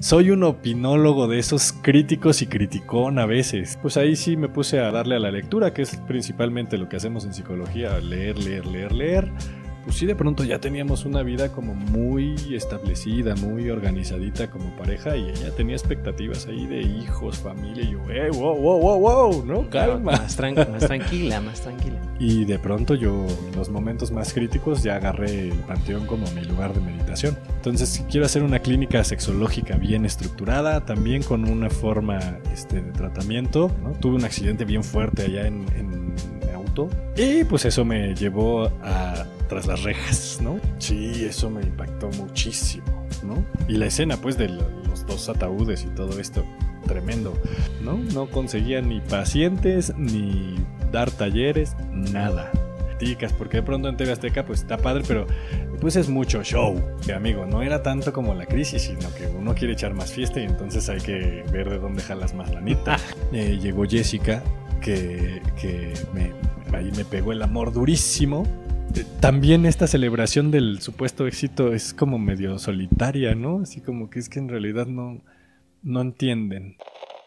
soy un opinólogo de esos críticos y criticón a veces. Pues ahí sí me puse a darle a la lectura, que es principalmente lo que hacemos en psicología, leer. Pues sí, de pronto ya teníamos una vida como muy establecida, muy organizadita como pareja, y ella tenía expectativas ahí de hijos, familia, y yo, wow, ¿no? Calma. Más tranquila. Y de pronto yo, en los momentos más críticos, ya agarré el panteón como mi lugar de meditación. Entonces quiero hacer una clínica sexológica bien estructurada, también con una forma de tratamiento, ¿no? Tuve un accidente bien fuerte allá en auto, y pues eso me llevó a tras las rejas, ¿no? Sí, eso me impactó muchísimo, ¿no? Y la escena, pues, de los dos ataúdes y todo esto, tremendo, ¿no? No conseguía ni pacientes, ni dar talleres, nada. Ticas, porque de pronto en TV Azteca, pues, está padre, pero pues es mucho show. Amigo, no era tanto como la crisis, sino que uno quiere echar más fiesta y entonces hay que ver de dónde jalas más lanita. Llegó Jessica, que ahí me pegó el amor durísimo. También esta celebración del supuesto éxito es como medio solitaria, ¿no? Así como que es que en realidad no entienden.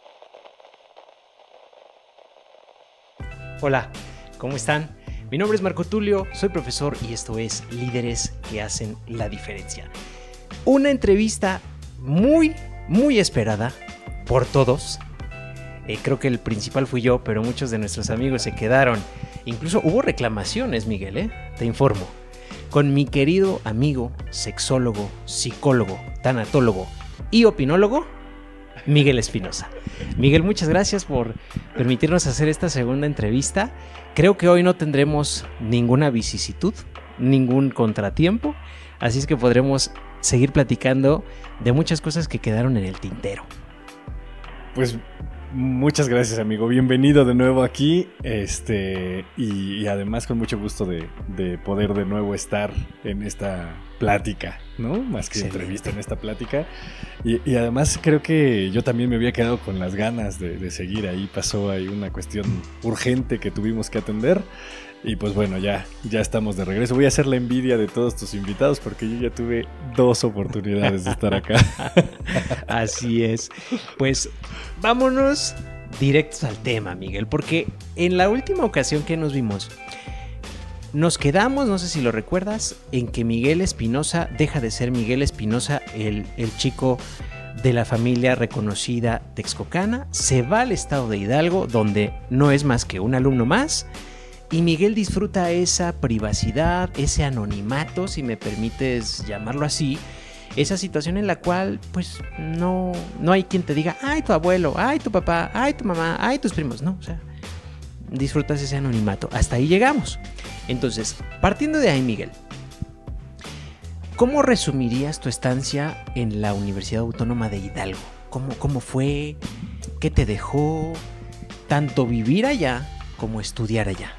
Hola, ¿cómo están? Mi nombre es Marco Tulio, soy profesor y esto es Líderes que hacen la diferencia. Una entrevista muy esperada por todos. Creo que el principal fui yo, pero muchos de nuestros amigos se quedaron. Incluso hubo reclamaciones, Miguel, te informo. Con mi querido amigo, sexólogo, psicólogo, tanatólogo y opinólogo, Miguel Espinosa. Miguel, muchas gracias por permitirnos hacer esta segunda entrevista. Creo que hoy no tendremos ninguna vicisitud, ningún contratiempo, así es que podremos seguir platicando de muchas cosas que quedaron en el tintero. Pues muchas gracias, amigo. Bienvenido de nuevo aquí. Y además con mucho gusto de poder de nuevo estar en esta plática, ¿no? Más que entrevista, en esta plática. Y además creo que yo también me había quedado con las ganas de seguir ahí. Pasó ahí una cuestión urgente que tuvimos que atender. Y pues bueno, ya estamos de regreso. Voy a hacer la envidia de todos tus invitados porque yo ya tuve 2 oportunidades de estar acá. Así es. Pues vámonos directos al tema, Miguel, porque en la última ocasión que nos vimos, nos quedamos, no sé si lo recuerdas, en que Miguel Espinosa deja de ser Miguel Espinosa, el chico de la familia reconocida texcocana, se va al estado de Hidalgo, donde no es más que un alumno más. Y Miguel disfruta esa privacidad, ese anonimato, si me permites llamarlo así, esa situación en la cual pues no hay quien te diga, ay, tu abuelo, ay, tu papá, ay, tu mamá, ay, tus primos, no, o sea, disfrutas ese anonimato. Hasta ahí llegamos. Entonces, partiendo de ahí, Miguel, ¿cómo resumirías tu estancia en la Universidad Autónoma de Hidalgo? ¿Cómo fue? ¿Qué te dejó tanto vivir allá como estudiar allá?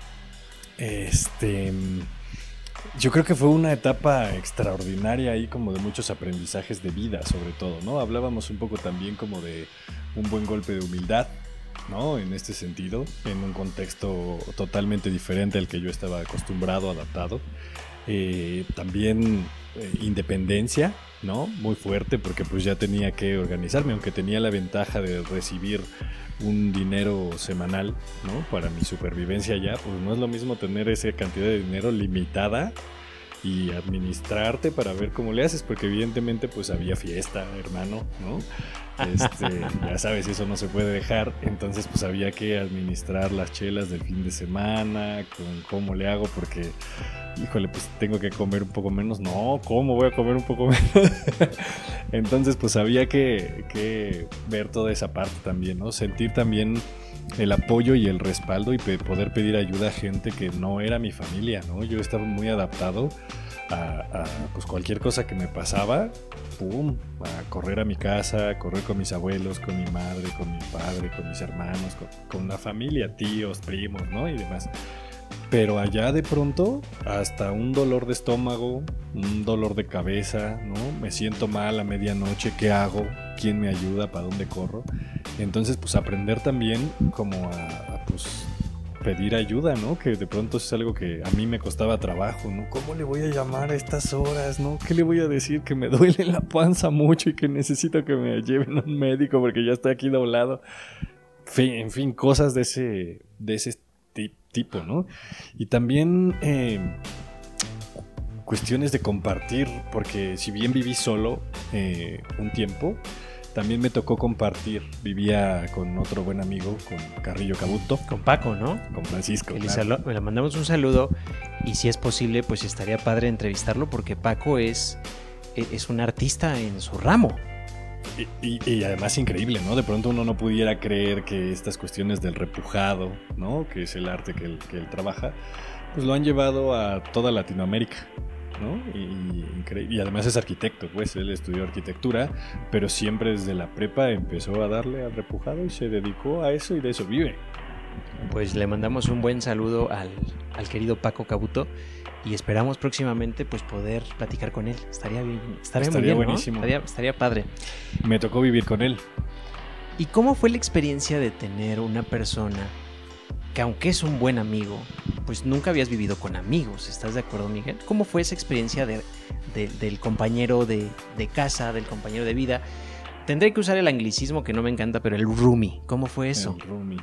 Yo creo que fue una etapa extraordinaria ahí, como de muchos aprendizajes de vida, sobre todo, ¿no? Hablábamos un poco también como de un buen golpe de humildad, ¿no? En este sentido, en un contexto totalmente diferente al que yo estaba acostumbrado, adaptado. También independencia, ¿no? Muy fuerte, porque pues ya tenía que organizarme, aunque tenía la ventaja de recibir un dinero semanal, ¿no? Para mi supervivencia allá, pues no es lo mismo tener esa cantidad de dinero limitada y administrarte para ver cómo le haces, porque evidentemente pues había fiesta, hermano, ¿no? Ya sabes, eso no se puede dejar, entonces pues había que administrar las chelas del fin de semana, con cómo le hago, porque híjole, pues tengo que comer un poco menos. No, ¿cómo voy a comer un poco menos? Entonces pues había que ver toda esa parte también, ¿no? Sentir también el apoyo y el respaldo y poder pedir ayuda a gente que no era mi familia, ¿no? Yo estaba muy adaptado a pues cualquier cosa que me pasaba, pum, a correr a mi casa, a correr con mis abuelos, con mi madre, con mi padre, con mis hermanos, con la familia, tíos, primos, ¿no? Y demás. Pero allá de pronto, hasta un dolor de estómago, un dolor de cabeza, ¿no? Me siento mal a medianoche, ¿qué hago? ¿Quién me ayuda? ¿Para dónde corro? Entonces, pues aprender también como a pues pedir ayuda, ¿no? Que de pronto es algo que a mí me costaba trabajo, ¿no? ¿Cómo le voy a llamar a estas horas, no? ¿Qué le voy a decir? Que me duele la panza mucho y que necesito que me lleven a un médico porque ya estoy aquí doblado. En fin, cosas de ese tipo, ¿no? Y también cuestiones de compartir, porque si bien viví solo un tiempo, también me tocó compartir. Vivía con otro buen amigo, con Carrillo Cabuto. Con Paco, ¿no? Con Francisco. Claro. Le mandamos un saludo y si es posible, pues estaría padre entrevistarlo porque Paco es un artista en su ramo. Y además increíble, ¿no? De pronto uno no pudiera creer que estas cuestiones del repujado, ¿no? Que es el arte que él trabaja, pues lo han llevado a toda Latinoamérica, ¿no? Y además es arquitecto, pues él estudió arquitectura, pero siempre desde la prepa empezó a darle al repujado y se dedicó a eso y de eso vive. Pues le mandamos un buen saludo al querido Paco Cabuto y esperamos próximamente pues poder platicar con él. Estaría muy bien, buenísimo, ¿no? Estaría padre. Me tocó vivir con él. ¿Y cómo fue la experiencia de tener una persona que, aunque es un buen amigo, pues nunca habías vivido con amigos? ¿Estás de acuerdo, Miguel? ¿Cómo fue esa experiencia del compañero de casa, del compañero de vida? Tendré que usar el anglicismo que no me encanta, pero el roomie. ¿Cómo fue eso? El roomie.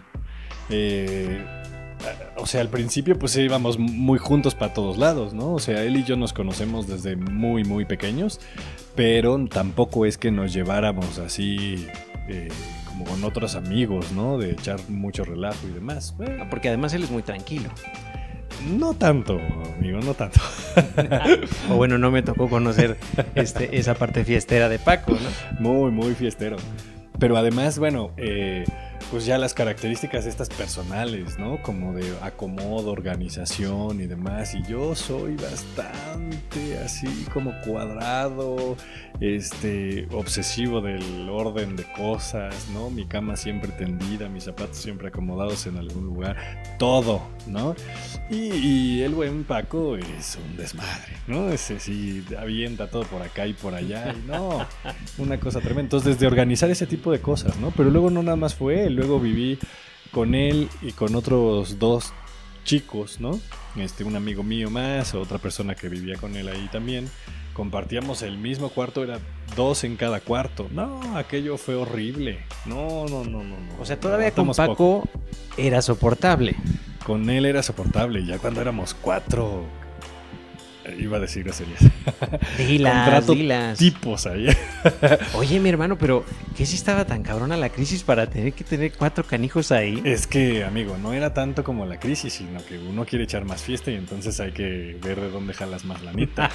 O sea, al principio pues íbamos muy juntos para todos lados, ¿no? O sea, él y yo nos conocemos desde muy, muy pequeños, pero tampoco es que nos lleváramos así como con otros amigos, ¿no? De echar mucho relajo y demás. Bueno, porque además él es muy tranquilo. No tanto, amigo, no tanto. O bueno, no me tocó conocer esa parte fiestera de Paco, ¿no? Muy, muy fiestero. Pero además, bueno, pues ya las características estas personales, ¿no? Como de acomodo, organización y demás. Y yo soy bastante así como cuadrado, obsesivo del orden de cosas, ¿no? Mi cama siempre tendida, mis zapatos siempre acomodados en algún lugar, todo, ¿no? Y el buen Paco es un desmadre, ¿no? Ese sí avienta todo por acá y por allá, y no, una cosa tremenda. Entonces, desde organizar ese tipo de cosas, ¿no? Pero luego no nada más fue él, luego viví con él y con otros dos chicos, ¿no? Un amigo mío más, otra persona que vivía con él ahí también. Compartíamos el mismo cuarto, era 2 en cada cuarto. No, aquello fue horrible. No. O sea, todavía con Paco era soportable. Con él era soportable, ya cuando éramos 4, iba a decir groserías. Dilas. Tipos ahí. Oye, mi hermano, pero ¿qué si estaba tan cabrona la crisis para tener que tener 4 canijos ahí? Es que, amigo, no era tanto como la crisis, sino que uno quiere echar más fiesta y entonces hay que ver de dónde jalas más lanita.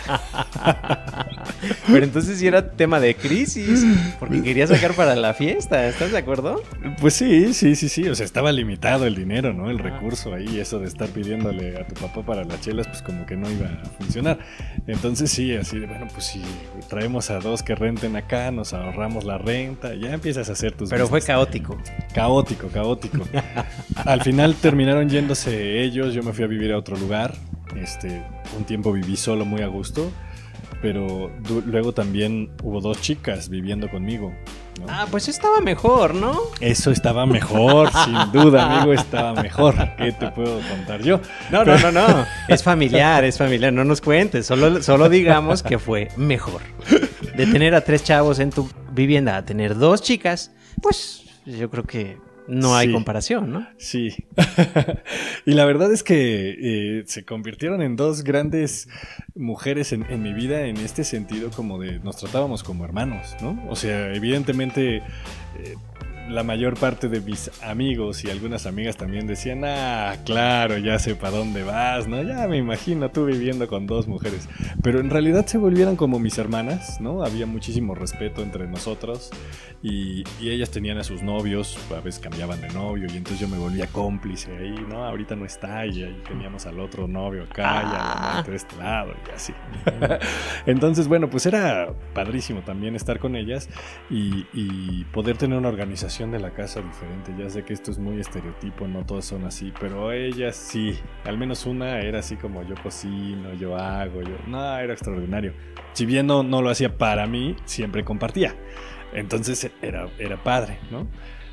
Pero entonces sí era tema de crisis, porque quería sacar para la fiesta, ¿estás de acuerdo? Pues sí, o sea, estaba limitado el dinero, ¿no? El recurso ahí, eso de estar pidiéndole a tu papá para las chelas, pues como que no iba a funcionar. Entonces sí, así de, bueno, pues si traemos a 2 que renten acá, nos ahorramos la renta, ya empiezas a hacer tus Pero business. Fue caótico. Caótico. Al final terminaron yéndose ellos, yo me fui a vivir a otro lugar. Un tiempo viví solo muy a gusto, pero luego también hubo 2 chicas viviendo conmigo, ¿no? Ah, pues estaba mejor, ¿no? Eso estaba mejor, sin duda, amigo, estaba mejor. ¿Qué te puedo contar yo? No. Es familiar, no nos cuentes. Solo digamos que fue mejor. De tener a 3 chavos en tu vivienda a tener 2 chicas, pues yo creo que no hay comparación, ¿no? Sí. Y la verdad es que se convirtieron en 2 grandes mujeres en mi vida, en este sentido como de nos tratábamos como hermanos, ¿no? O sea, evidentemente la mayor parte de mis amigos y algunas amigas también decían, claro, ya sé para dónde vas, ¿no? Ya me imagino tú viviendo con 2 mujeres. Pero en realidad se volvieron como mis hermanas, ¿no? Había muchísimo respeto entre nosotros y ellas tenían a sus novios, a veces cambiaban de novio y entonces yo me volvía cómplice ahí, ¿no? Ahorita no está y ahí teníamos al otro novio acá y al amante de este lado y así. Entonces, bueno, pues era padrísimo también estar con ellas y poder tener una organización de la casa diferente. Ya sé que esto es muy estereotipo, no todos son así, pero ellas sí, al menos una era así como yo cocino, yo hago, era extraordinario. Si bien no lo hacía para mí, siempre compartía. Entonces era padre, ¿no?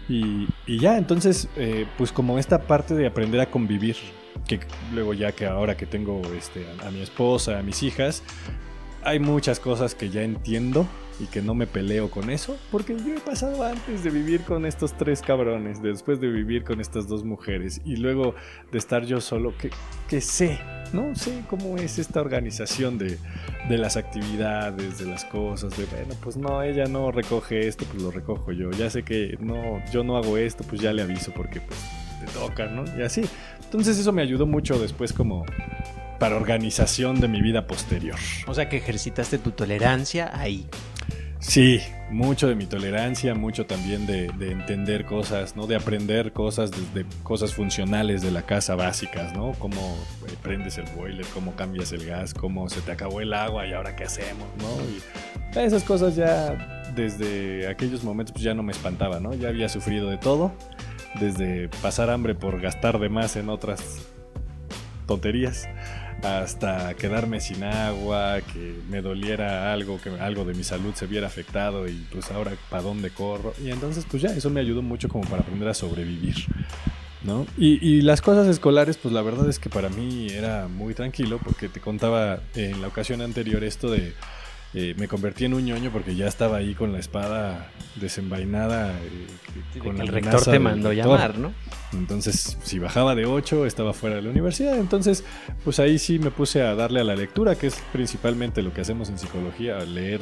Y ya, entonces, pues como esta parte de aprender a convivir, que luego ya que ahora que tengo a mi esposa, a mis hijas, hay muchas cosas que ya entiendo y que no me peleo con eso, porque yo he pasado antes de vivir con estos 3 cabrones, después de vivir con estas 2 mujeres y luego de estar yo solo, que sé, ¿no? Sé cómo es esta organización de las actividades, de las cosas, de bueno, pues no, ella no recoge esto, pues lo recojo yo, ya sé que no, yo no hago esto, pues ya le aviso porque pues te toca, ¿no? Y así. Entonces eso me ayudó mucho después como para organización de mi vida posterior. O sea que ejercitaste tu tolerancia ahí. Sí, mucho de mi tolerancia, mucho también de entender cosas, ¿no? De aprender cosas, desde cosas funcionales de la casa básicas, ¿no? Cómo prendes el boiler, cómo cambias el gas, cómo se te acabó el agua y ahora qué hacemos, ¿no? Y esas cosas ya desde aquellos momentos pues ya no me espantaba, ¿no? Ya había sufrido de todo, desde pasar hambre por gastar de más en otras tonterías, hasta quedarme sin agua, que me doliera algo, que algo de mi salud se viera afectado y pues ahora ¿para dónde corro? Y entonces pues ya eso me ayudó mucho como para aprender a sobrevivir, ¿no? Y las cosas escolares pues la verdad es que para mí era muy tranquilo porque te contaba en la ocasión anterior esto de me convertí en un ñoño porque ya estaba ahí con la espada desenvainada, con el rector te mandó llamar, ¿no? Entonces, si bajaba de 8, estaba fuera de la universidad. Entonces, pues ahí sí me puse a darle a la lectura, que es principalmente lo que hacemos en psicología, leer.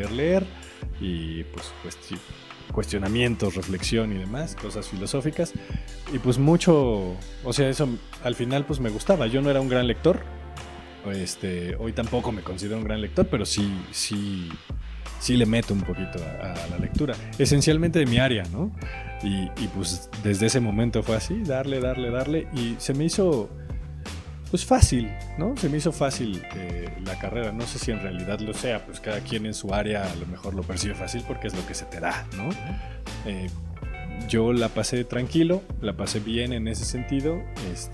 Y pues cuestionamientos, reflexión y demás, cosas filosóficas. Y pues mucho, o sea, eso al final pues me gustaba. Yo no era un gran lector. Hoy tampoco me considero un gran lector, pero sí le meto un poquito a la lectura, esencialmente de mi área, ¿no? Y pues desde ese momento fue así, darle, y se me hizo pues fácil, ¿no? Se me hizo fácil la carrera, no sé si en realidad lo sea, pues cada quien en su área a lo mejor lo percibe fácil porque es lo que se te da, ¿no? Yo la pasé tranquilo, la pasé bien en ese sentido,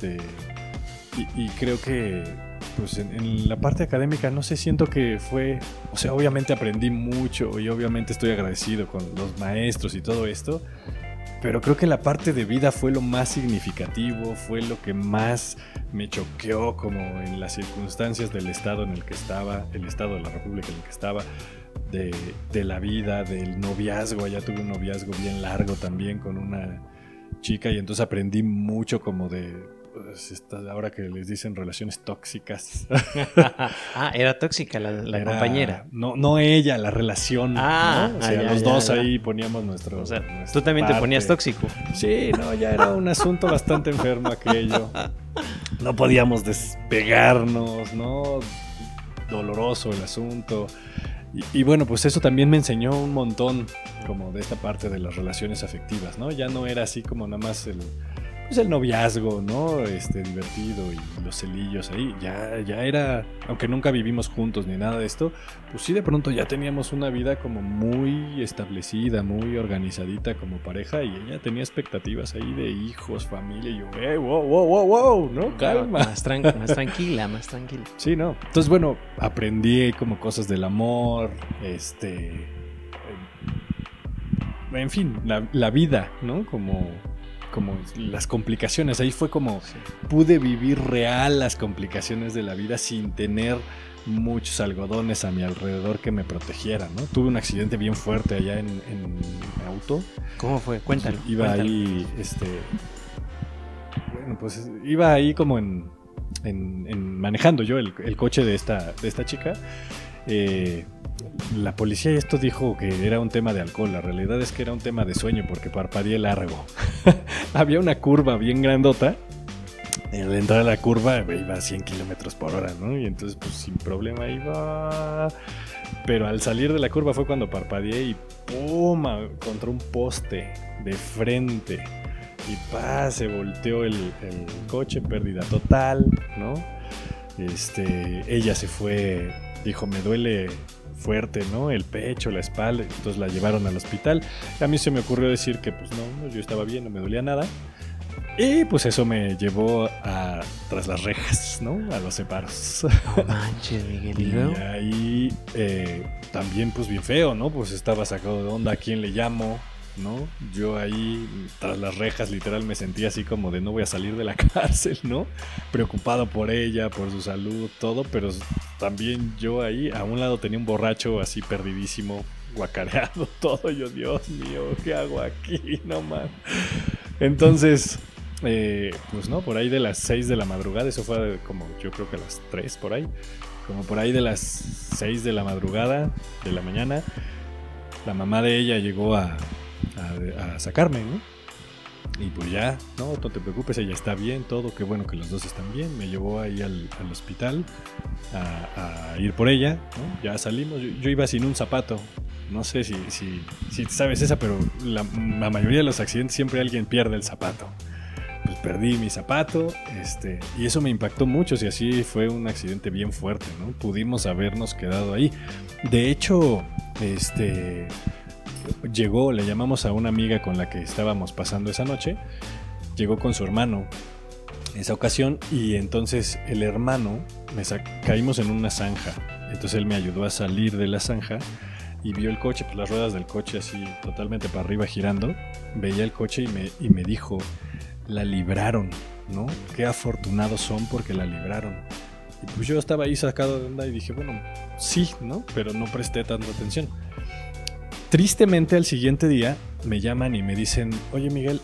y creo que pues en la parte académica no sé, siento que fue, o sea, obviamente aprendí mucho y obviamente estoy agradecido con los maestros y todo esto, pero creo que la parte de vida fue lo más significativo, fue lo que más me choqueó como en las circunstancias del estado en el que estaba, el estado de la república en el que estaba, de la vida, del noviazgo. Allá tuve un noviazgo bien largo también con una chica y entonces aprendí mucho como de ahora que les dicen relaciones tóxicas. Era tóxica la compañera. No ella, la relación. ¿no? O sea, los dos ahí poníamos nuestro. O sea, tú también parte. Te ponías tóxico. Sí, no, ya era un asunto bastante enfermo aquello. No podíamos despegarnos, ¿no? Doloroso el asunto. Y bueno, pues eso también me enseñó un montón como de esta parte de las relaciones afectivas, ¿no? Ya no era así como nada más el noviazgo, ¿no? Divertido y los celillos ahí. Ya era, aunque nunca vivimos juntos ni nada de esto, pues sí de pronto ya teníamos una vida como muy establecida, muy organizadita como pareja y ella tenía expectativas ahí de hijos, familia y yo, wow, ¿no? Calma. Más tranquila. Sí, ¿no? Entonces, bueno, aprendí como cosas del amor, en fin, la vida, ¿no? Como las complicaciones, ahí fue como pude vivir real las complicaciones de la vida sin tener muchos algodones a mi alrededor que me protegieran, ¿no? Tuve un accidente bien fuerte allá en auto. ¿Cómo fue? Cuéntalo. Iba ahí, bueno, pues iba ahí como en manejando yo el coche de esta chica. La policía esto dijo que era un tema de alcohol. La realidad es que era un tema de sueño porque parpadeé largo. Había una curva bien grandota. Al entrar a la curva iba a 100 kilómetros por hora, ¿no? Y entonces pues sin problema iba. Pero al salir de la curva fue cuando parpadeé y ¡pum! Contra un poste de frente. Y se volteó el coche, pérdida total, ¿no? Ella se fue, dijo, me duele fuerte, ¿no? El pecho, la espalda, entonces la llevaron al hospital. A mí se me ocurrió decir que pues no, yo estaba bien, no me dolía nada. Y pues eso me llevó tras las rejas, ¿no? A los separos. No manches, Miguel. Y ahí también pues bien feo, ¿no? Pues estaba sacado de onda, ¿a quién le llamo? ¿no? Yo ahí, tras las rejas, literal, me sentía así como de no voy a salir de la cárcel, ¿no? Preocupado por ella, por su salud, todo, pero también yo ahí, a un lado tenía un borracho así perdidísimo, guacareado, todo. Yo, Dios mío, ¿qué hago aquí? No más. Entonces, pues no, por ahí de las 6 de la madrugada, eso fue como yo creo que a las 3 por ahí, como por ahí de las 6 de la madrugada, de la mañana, la mamá de ella llegó a sacarme, ¿no? Y pues ya, no te preocupes, ella está bien, todo, qué bueno que los dos están bien. Me llevó ahí al hospital a ir por ella, ¿no? Ya salimos, yo iba sin un zapato. No sé si sabes esa, pero la mayoría de los accidentes siempre alguien pierde el zapato. Pues perdí mi zapato, y eso me impactó mucho. Si así fue un accidente bien fuerte, ¿no? Pudimos habernos quedado ahí. De hecho, llegó, le llamamos a una amiga con la que estábamos pasando esa noche, llegó con su hermano esa ocasión, y entonces el hermano, caímos en una zanja, entonces él me ayudó a salir de la zanja y vio el coche, pues las ruedas del coche así totalmente para arriba girando, veía el coche y me dijo, la libraron, ¿no? Qué afortunados son porque la libraron. Y pues yo estaba ahí sacado de onda y dije, bueno, sí, ¿no? Pero no presté tanta atención. Tristemente al siguiente día me llaman y me dicen, oye Miguel,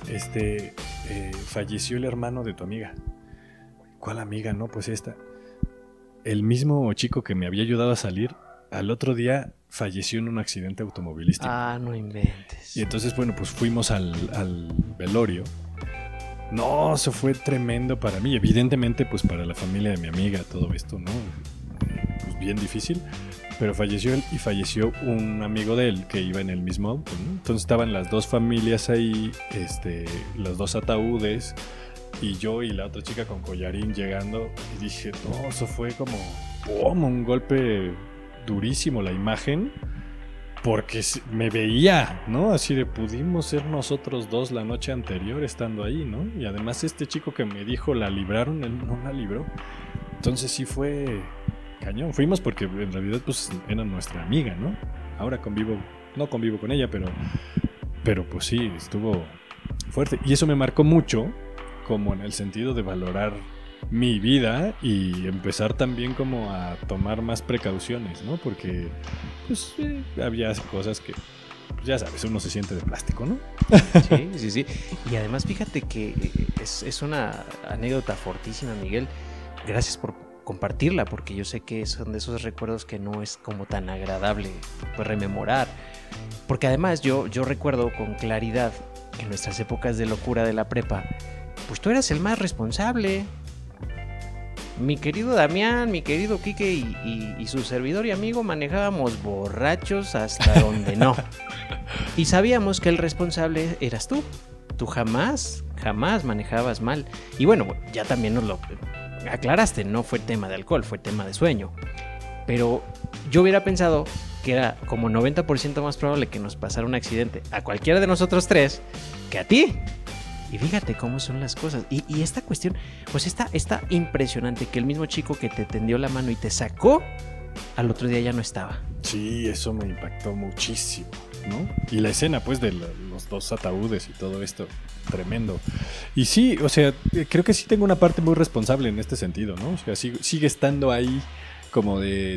falleció el hermano de tu amiga. ¿Cuál amiga? No, pues esta. El mismo chico que me había ayudado a salir, al otro día falleció en un accidente automovilístico. Ah, no inventes. Y entonces, bueno, pues fuimos al velorio. No, eso fue tremendo para mí. Evidentemente, pues para la familia de mi amiga, todo esto, ¿no? Pues bien difícil. Pero falleció él y falleció un amigo de él que iba en el mismo auto, ¿no? Entonces estaban las dos familias ahí, los dos ataúdes, y yo y la otra chica con collarín llegando. Y dije, no, eso fue como un golpe durísimo la imagen, porque me veía, ¿no? Así de pudimos ser nosotros dos la noche anterior estando ahí, ¿no? Y además este chico que me dijo la libraron, él no la libró. Entonces sí fue cañón. Fuimos porque en realidad pues era nuestra amiga, ¿no? Ahora no convivo con ella, pero pues sí, estuvo fuerte. Y eso me marcó mucho, como en el sentido de valorar mi vida y empezar también como a tomar más precauciones, ¿no? Porque pues había cosas que, pues, ya sabes, uno se siente de plástico, ¿no? Sí. Y además fíjate que es una anécdota fortísima, Miguel. Gracias por compartirla, porque yo sé que son de esos recuerdos que no es como tan agradable pues rememorar, porque además yo recuerdo con claridad que en nuestras épocas de locura de la prepa, pues tú eras el más responsable. Mi querido Damián, mi querido Quique y su servidor y amigo manejábamos borrachos hasta donde no, y sabíamos que el responsable eras tú jamás manejabas mal. Y bueno, ya también nos lo aclaraste, no fue tema de alcohol, fue tema de sueño. Pero yo hubiera pensado que era como 90% más probable que nos pasara un accidente a cualquiera de nosotros tres que a ti. Y fíjate cómo son las cosas. Y esta cuestión, pues está impresionante, que el mismo chico que te tendió la mano y te sacó, al otro día ya no estaba. Sí, eso me impactó muchísimo, ¿no? Y la escena, pues, de los dos ataúdes y todo esto, tremendo. Y sí, o sea, creo que sí tengo una parte muy responsable en este sentido, ¿no? O sea, sigue estando ahí como de...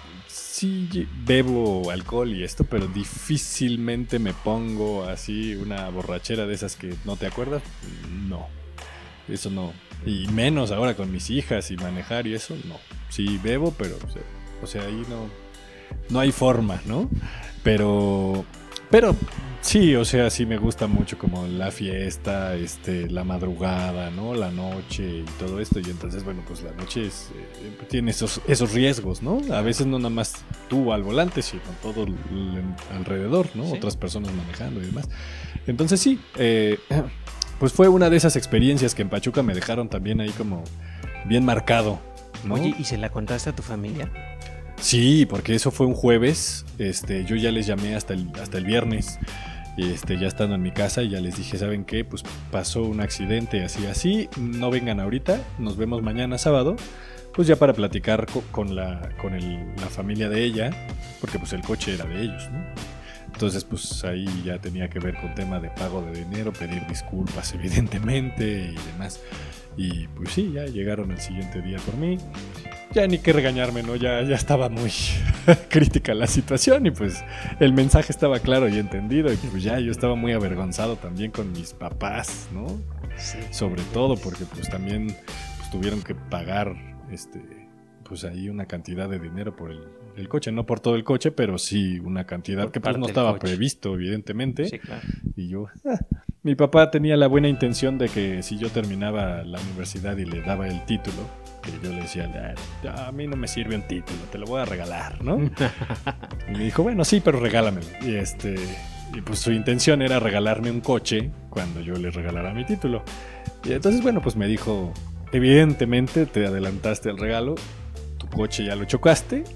Sí bebo alcohol y esto, pero difícilmente me pongo así una borrachera de esas que no te acuerdas. No, eso no. Y menos ahora con mis hijas y manejar y eso, no. Sí bebo, pero, o sea, ahí no hay forma, ¿no? Pero sí, o sea, sí me gusta mucho como la fiesta, la madrugada, ¿no? La noche y todo esto. Y entonces, bueno, pues la noche tiene esos riesgos, ¿no? A veces no nada más tú al volante, sino todo alrededor, ¿no? Sí. Otras personas manejando y demás. Entonces sí, pues fue una de esas experiencias que en Pachuca me dejaron también ahí como bien marcado, ¿no? Oye, ¿y se la contaste a tu familia? Sí, porque eso fue un jueves. Yo ya les llamé hasta el viernes. Ya estando en mi casa, y ya les dije, ¿saben qué? Pues pasó un accidente así, no vengan ahorita, nos vemos mañana sábado, pues ya para platicar con la familia de ella, porque pues el coche era de ellos, ¿no? Entonces, pues ahí ya tenía que ver con tema de pago de dinero, pedir disculpas evidentemente y demás. Y pues sí, ya llegaron el siguiente día por mí. Ya ni que regañarme, ¿no? Ya estaba muy crítica la situación y pues el mensaje estaba claro y entendido. Y pues ya yo estaba muy avergonzado también con mis papás, ¿no? Sí. Sobre todo porque pues también pues, tuvieron que pagar pues ahí una cantidad de dinero por el coche, no por todo el coche, pero sí una cantidad Por que pues parte no del estaba coche. previsto, evidentemente. Sí, claro. Y yo, mi papá tenía la buena intención de que si yo terminaba la universidad y le daba el título, que yo le decía, a mí no me sirve un título, te lo voy a regalar, ¿no? Y me dijo, bueno, sí, pero regálamelo. Y pues su intención era regalarme un coche cuando yo le regalara mi título. Y entonces, bueno, pues me dijo, evidentemente te adelantaste al regalo, tu coche ya lo chocaste.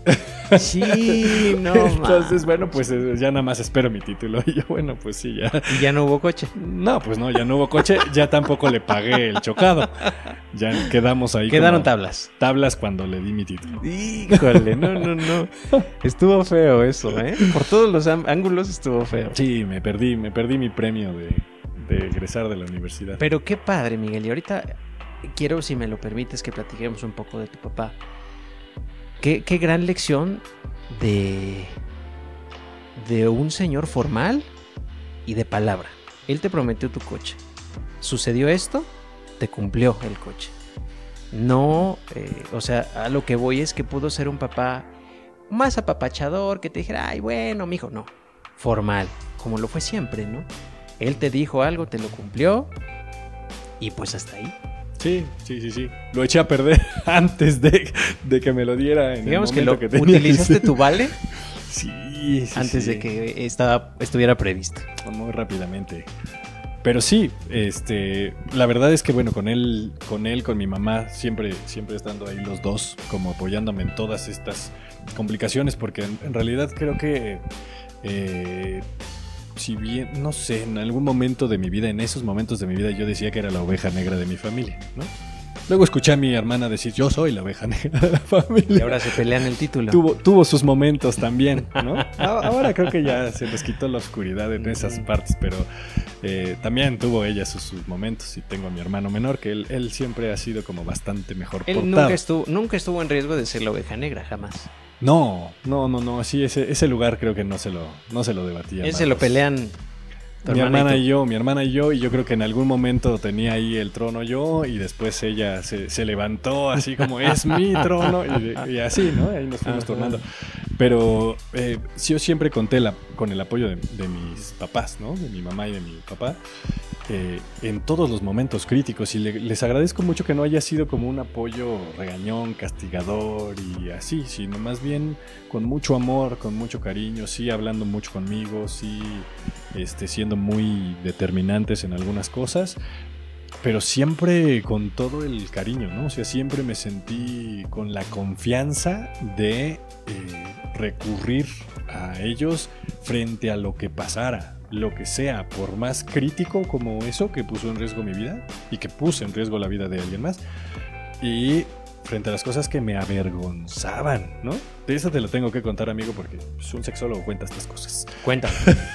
Sí, no. Entonces, bueno, pues ya nada más espero mi título. Y yo, bueno, pues sí, ya. Y ya no hubo coche. No, pues no, ya no hubo coche, ya tampoco le pagué el chocado. Ya quedamos ahí. Quedaron como tablas. tablas cuando le di mi título. Híjole, no. Estuvo feo eso, ¿eh? Por todos los ángulos estuvo feo. Sí, me perdí mi premio de egresar de la universidad. Pero qué padre, Miguel. Y ahorita quiero, si me lo permites, que platiquemos un poco de tu papá. Qué gran lección de un señor formal y de palabra. Él te prometió tu coche. Sucedió esto, te cumplió el coche. No, o sea, a lo que voy es que pudo ser un papá más apapachador, que te dijera, ay, bueno, mijo, no. Formal, como lo fue siempre, ¿no? Él te dijo algo, te lo cumplió y pues hasta ahí. Sí. Lo eché a perder antes de que me lo diera. Digamos en el momento que tenía utilizaste que- tu vale Sí. antes de que estuviera previsto. Muy rápidamente. Pero sí, la verdad es que bueno, con él, con mi mamá, siempre estando ahí los dos, como apoyándome en todas estas complicaciones, porque en realidad creo que si bien, no sé, en algún momento de mi vida, en esos momentos de mi vida, yo decía que era la oveja negra de mi familia, ¿no? Luego escuché a mi hermana decir, yo soy la oveja negra de la familia. Y ahora se pelean el título. Tuvo sus momentos también, ¿no? Ahora creo que ya se les quitó la oscuridad en esas partes, pero también tuvo ella sus momentos. Y tengo a mi hermano menor, que él siempre ha sido como bastante mejor Él portado. nunca estuvo en riesgo de ser la oveja negra, jamás. No, sí, ese lugar creo que no se lo debatía. Él se lo pelean tu Mi hermana tú. y yo, y yo creo que en algún momento tenía ahí el trono yo, y después ella se levantó así como, es mi trono, y así, ¿no? Ahí nos fuimos Ajá. tornando. Pero yo siempre conté con el apoyo de mis papás, ¿no? De mi mamá y de mi papá, en todos los momentos críticos, y les agradezco mucho que no haya sido como un apoyo regañón, castigador y así, sino más bien con mucho amor, con mucho cariño, sí hablando mucho conmigo, sí siendo muy determinantes en algunas cosas, pero siempre con todo el cariño, ¿no? O sea, siempre me sentí con la confianza de recurrir a ellos frente a lo que pasara, lo que sea, por más crítico como eso que puso en riesgo mi vida y que puse en riesgo la vida de alguien más, y frente a las cosas que me avergonzaban, ¿no? De eso te lo tengo que contar, amigo, porque pues, un sexólogo cuenta estas cosas. Cuéntame.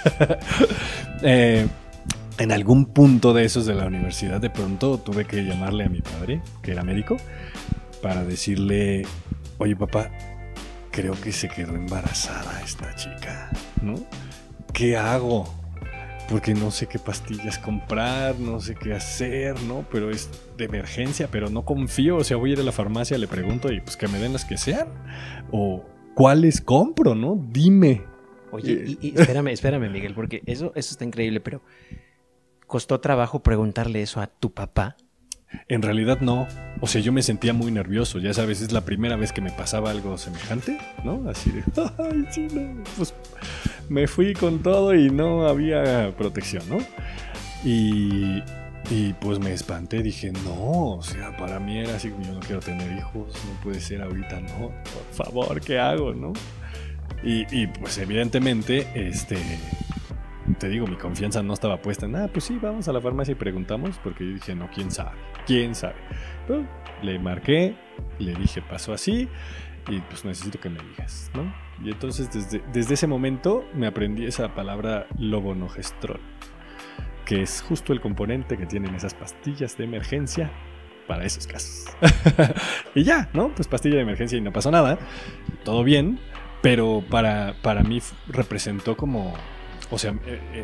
En algún punto de esos de la universidad, de pronto tuve que llamarle a mi padre, que era médico, para decirle, oye papá, creo que se quedó embarazada esta chica, ¿no? ¿Qué hago? Porque no sé qué pastillas comprar, no sé qué hacer, ¿no? Pero es de emergencia, pero no confío. O sea, voy a ir a la farmacia, le pregunto y pues que me den las que sean. O cuáles compro, ¿no? Dime. Oye, y espérame, Miguel, porque eso está increíble, pero ¿costó trabajo preguntarle eso a tu papá? En realidad no. O sea, yo me sentía muy nervioso. Ya sabes, es la primera vez que me pasaba algo semejante, ¿no? Así de, ay, sí, no. Pues me fui con todo y no había protección, ¿no? Y pues me espanté. Dije, no, o sea, para mí era así, yo no quiero tener hijos, no puede ser ahorita, no. Por favor, ¿qué hago, no? Y pues evidentemente, te digo, mi confianza no estaba puesta en, pues sí, vamos a la farmacia y preguntamos, porque yo dije, no, quién sabe. Pero le marqué, le dije, pasó así, y pues necesito que me digas, ¿no? Y entonces desde ese momento me aprendí esa palabra levonorgestrel, que es justo el componente que tienen esas pastillas de emergencia para esos casos. Y ya, ¿no? Pues pastilla de emergencia y no pasó nada, todo bien, pero para mí representó como, o sea,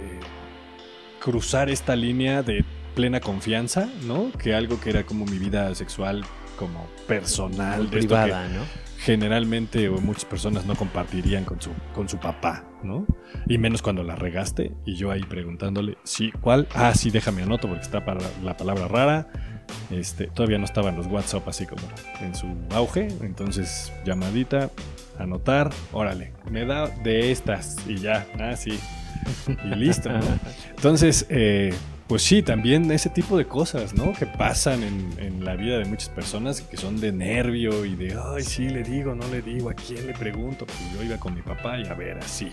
cruzar esta línea de plena confianza, ¿no? Que algo que era como mi vida sexual como personal, de privada, esto que ¿no? generalmente o muchas personas no compartirían con su papá, ¿no? Y menos cuando la regaste y yo ahí preguntándole, sí, ¿cuál? Ah, sí, déjame anoto porque está para la palabra rara. Todavía no estaban los WhatsApp así como en su auge, entonces llamadita, anotar, órale, me da de estas y ya, sí, y listo, ¿no? Entonces, pues sí, también ese tipo de cosas, ¿no? Que pasan en la vida de muchas personas que son de nervio y de, ay, sí, le digo, no le digo, ¿a quién le pregunto? Pues yo iba con mi papá y a ver, así.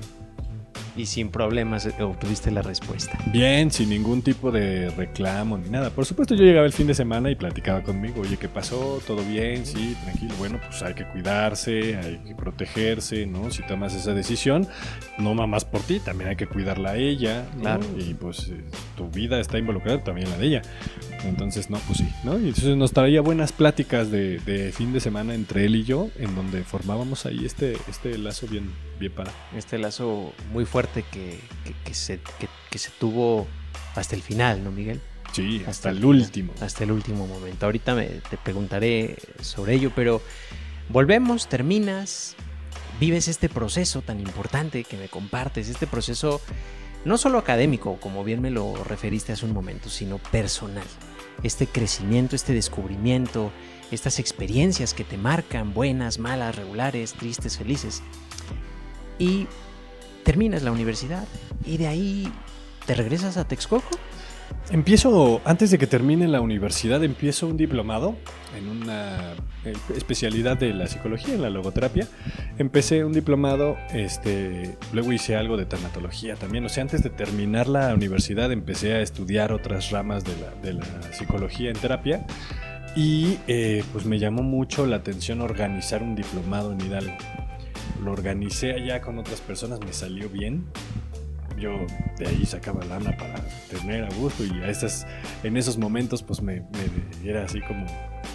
Y sin problemas obtuviste la respuesta. Bien, sin ningún tipo de reclamo ni nada. Por supuesto, yo llegaba el fin de semana y platicaba conmigo. Oye, ¿qué pasó? ¿Todo bien? Sí, tranquilo. Bueno, pues hay que cuidarse, hay que protegerse, ¿no? Si tomas esa decisión, no mamás por ti, también hay que cuidarla a ella, ¿no? Claro. Y pues tu vida está involucrada, también la de ella. Entonces, no, pues sí, ¿no? Y entonces nos traía buenas pláticas de fin de semana entre él y yo, en donde formábamos ahí este lazo bien para. Este lazo muy fuerte que se tuvo hasta el final, ¿no, Miguel? Sí, hasta el último. Hasta el último momento. Ahorita te preguntaré sobre ello, pero volvemos, terminas, vives este proceso tan importante que me compartes, este proceso no solo académico, como bien me lo referiste hace un momento, sino personal. Este crecimiento, este descubrimiento, estas experiencias que te marcan, buenas, malas, regulares, tristes, felices. Y terminas la universidad y de ahí te regresas a Texcoco. Antes de que termine la universidad, empiezo un diplomado en una especialidad de la psicología, en la logoterapia. Empecé un diplomado, luego hice algo de tanatología también. O sea, antes de terminar la universidad empecé a estudiar otras ramas de la psicología en terapia. Y pues me llamó mucho la atención organizar un diplomado en Hidalgo. Lo organicé allá con otras personas, me salió bien. Yo de ahí sacaba lana para tener a gusto y en esos momentos pues me era así como,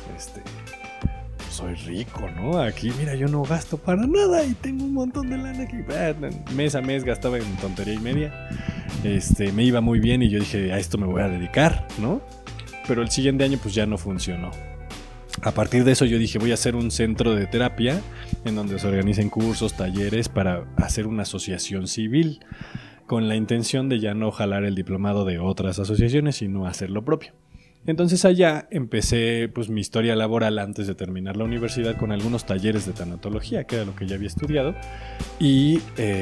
soy rico, ¿no? Aquí, mira, yo no gasto para nada y tengo un montón de lana aquí. Mes a mes gastaba en tontería y media. Me iba muy bien y yo dije, a esto me voy a dedicar, ¿no? Pero el siguiente año pues ya no funcionó. A partir de eso yo dije, voy a hacer un centro de terapia en donde se organicen cursos, talleres para hacer una asociación civil con la intención de ya no jalar el diplomado de otras asociaciones, sino hacer lo propio. Entonces allá empecé pues mi historia laboral antes de terminar la universidad con algunos talleres de tanatología, que era lo que ya había estudiado, y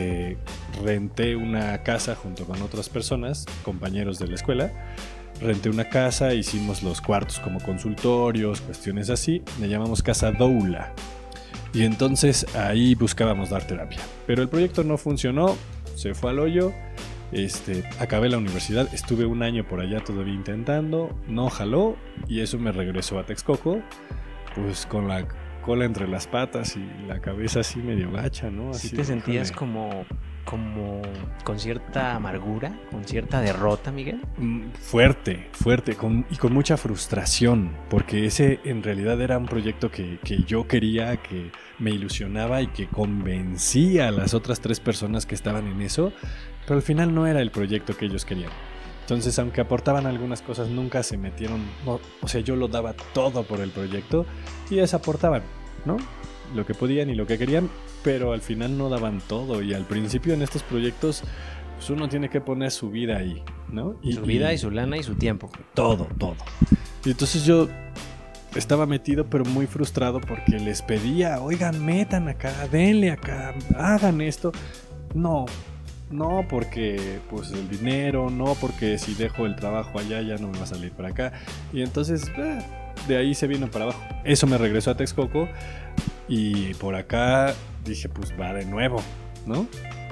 renté una casa junto con otras personas, compañeros de la escuela. Renté una casa, hicimos los cuartos como consultorios, cuestiones así. Le llamamos Casa Doula. Y entonces ahí buscábamos dar terapia. Pero el proyecto no funcionó, se fue al hoyo. Acabé la universidad, estuve un año por allá todavía intentando, no jaló. Y eso me regresó a Texcoco, pues con la cola entre las patas y la cabeza así medio gacha, ¿no? Así ¿Sí te sentías como con cierta amargura, con cierta derrota, Miguel? Fuerte, y con mucha frustración, porque ese en realidad era un proyecto que yo quería, que me ilusionaba y que convencía a las otras 3 personas que estaban en eso, pero al final no era el proyecto que ellos querían. Entonces, aunque aportaban algunas cosas, nunca se metieron, o sea, yo lo daba todo por el proyecto y ellos aportaban, ¿no? Lo que podían y lo que querían, pero al final no daban todo. Y al principio en estos proyectos pues uno tiene que poner su vida ahí, ¿no? Su vida y su lana y su tiempo. Todo. Y entonces yo estaba metido pero muy frustrado porque les pedía, oigan, metan acá, denle acá, hagan esto. No, porque pues el dinero, no porque si dejo el trabajo allá ya no me va a salir para acá. Y entonces de ahí se vino para abajo. Eso me regresó a Texcoco y por acá dije, pues va de nuevo, ¿no?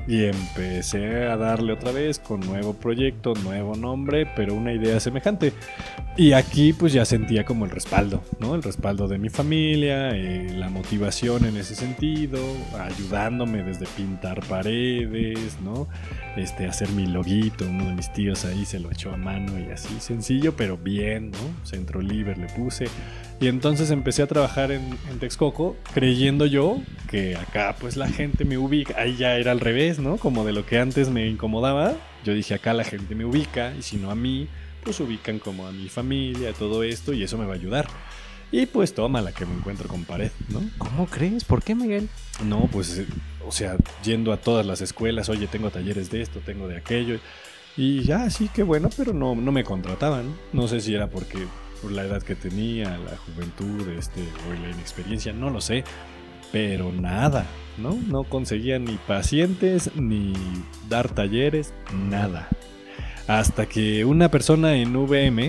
Y empecé a darle otra vez con nuevo proyecto, nuevo nombre, pero una idea semejante. Y aquí pues ya sentía como el respaldo, ¿no? El respaldo de mi familia, la motivación en ese sentido, ayudándome desde pintar paredes, ¿no? Hacer mi loguito, uno de mis tíos ahí se lo echó a mano y así, sencillo, pero bien, ¿no? Centro Liber le puse. Y entonces empecé a trabajar en Texcoco, creyendo yo que acá pues la gente me ubica. Ahí ya era al revés, ¿no? Como de lo que antes me incomodaba. Yo dije, acá la gente me ubica, y si no a mí, pues ubican como a mi familia, todo esto, y eso me va a ayudar. Y pues toma la que me encuentro con pared, ¿no? ¿Cómo crees? ¿Por qué, Miguel? No, pues, o sea, yendo a todas las escuelas, oye, tengo talleres de esto, tengo de aquello. Y ya, sí, qué bueno, pero no me contrataban. No sé si era porque por la edad que tenía, la juventud, o la inexperiencia, no lo sé. Pero nada, ¿no? No conseguía ni pacientes, ni dar talleres, nada. Hasta que una persona en VM,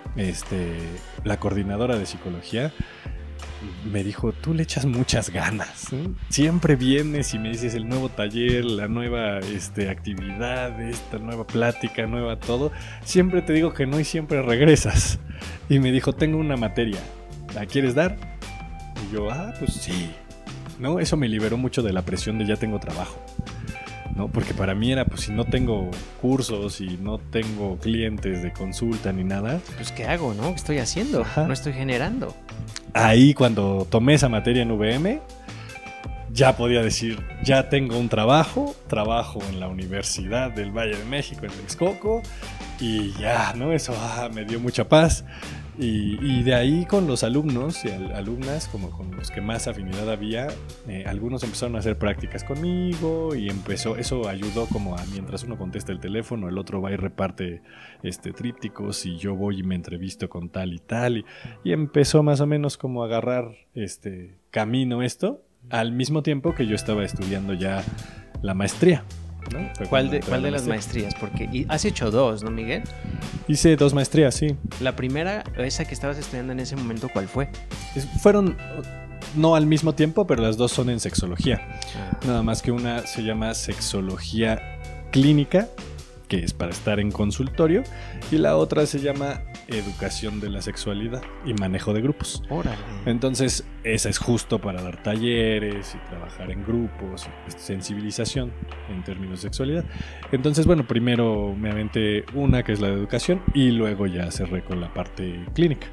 la coordinadora de psicología, me dijo, tú le echas muchas ganas, ¿no? Siempre vienes y me dices el nuevo taller, la nueva actividad, esta nueva plática, nueva todo. Siempre te digo que no y siempre regresas. Y me dijo, tengo una materia, ¿la quieres dar? Y yo, pues sí. ¿No? Eso me liberó mucho de la presión de ya tengo trabajo, ¿no? Porque para mí era, pues si no tengo cursos y no tengo clientes de consulta ni nada, pues ¿qué hago, no? ¿Qué estoy haciendo? Ajá. No estoy generando. Ahí cuando tomé esa materia en VM, ya podía decir, ya tengo un trabajo en la Universidad del Valle de México, en Texcoco, y ya, ¿no? Eso me dio mucha paz. Y de ahí con los alumnos y alumnas, como con los que más afinidad había, algunos empezaron a hacer prácticas conmigo y eso ayudó como a mientras uno contesta el teléfono, el otro va y reparte trípticos y yo voy y me entrevisto con tal y tal. Y empezó más o menos como a agarrar camino esto, al mismo tiempo que yo estaba estudiando ya la maestría, ¿no? ¿Cuál de las maestrías? Porque has hecho 2, ¿no, Miguel? Hice 2 maestrías, sí. La primera, esa que estabas estudiando en ese momento, ¿cuál fue? Fueron no al mismo tiempo, pero las 2 son en sexología. Nada más que una se llama sexología clínica, que es para estar en consultorio, y la otra se llama educación de la sexualidad y manejo de grupos. Órale. Entonces, esa es justo para dar talleres y trabajar en grupos, sensibilización en términos de sexualidad. Entonces, bueno, primero me aventé una que es la de educación y luego ya cerré con la parte clínica.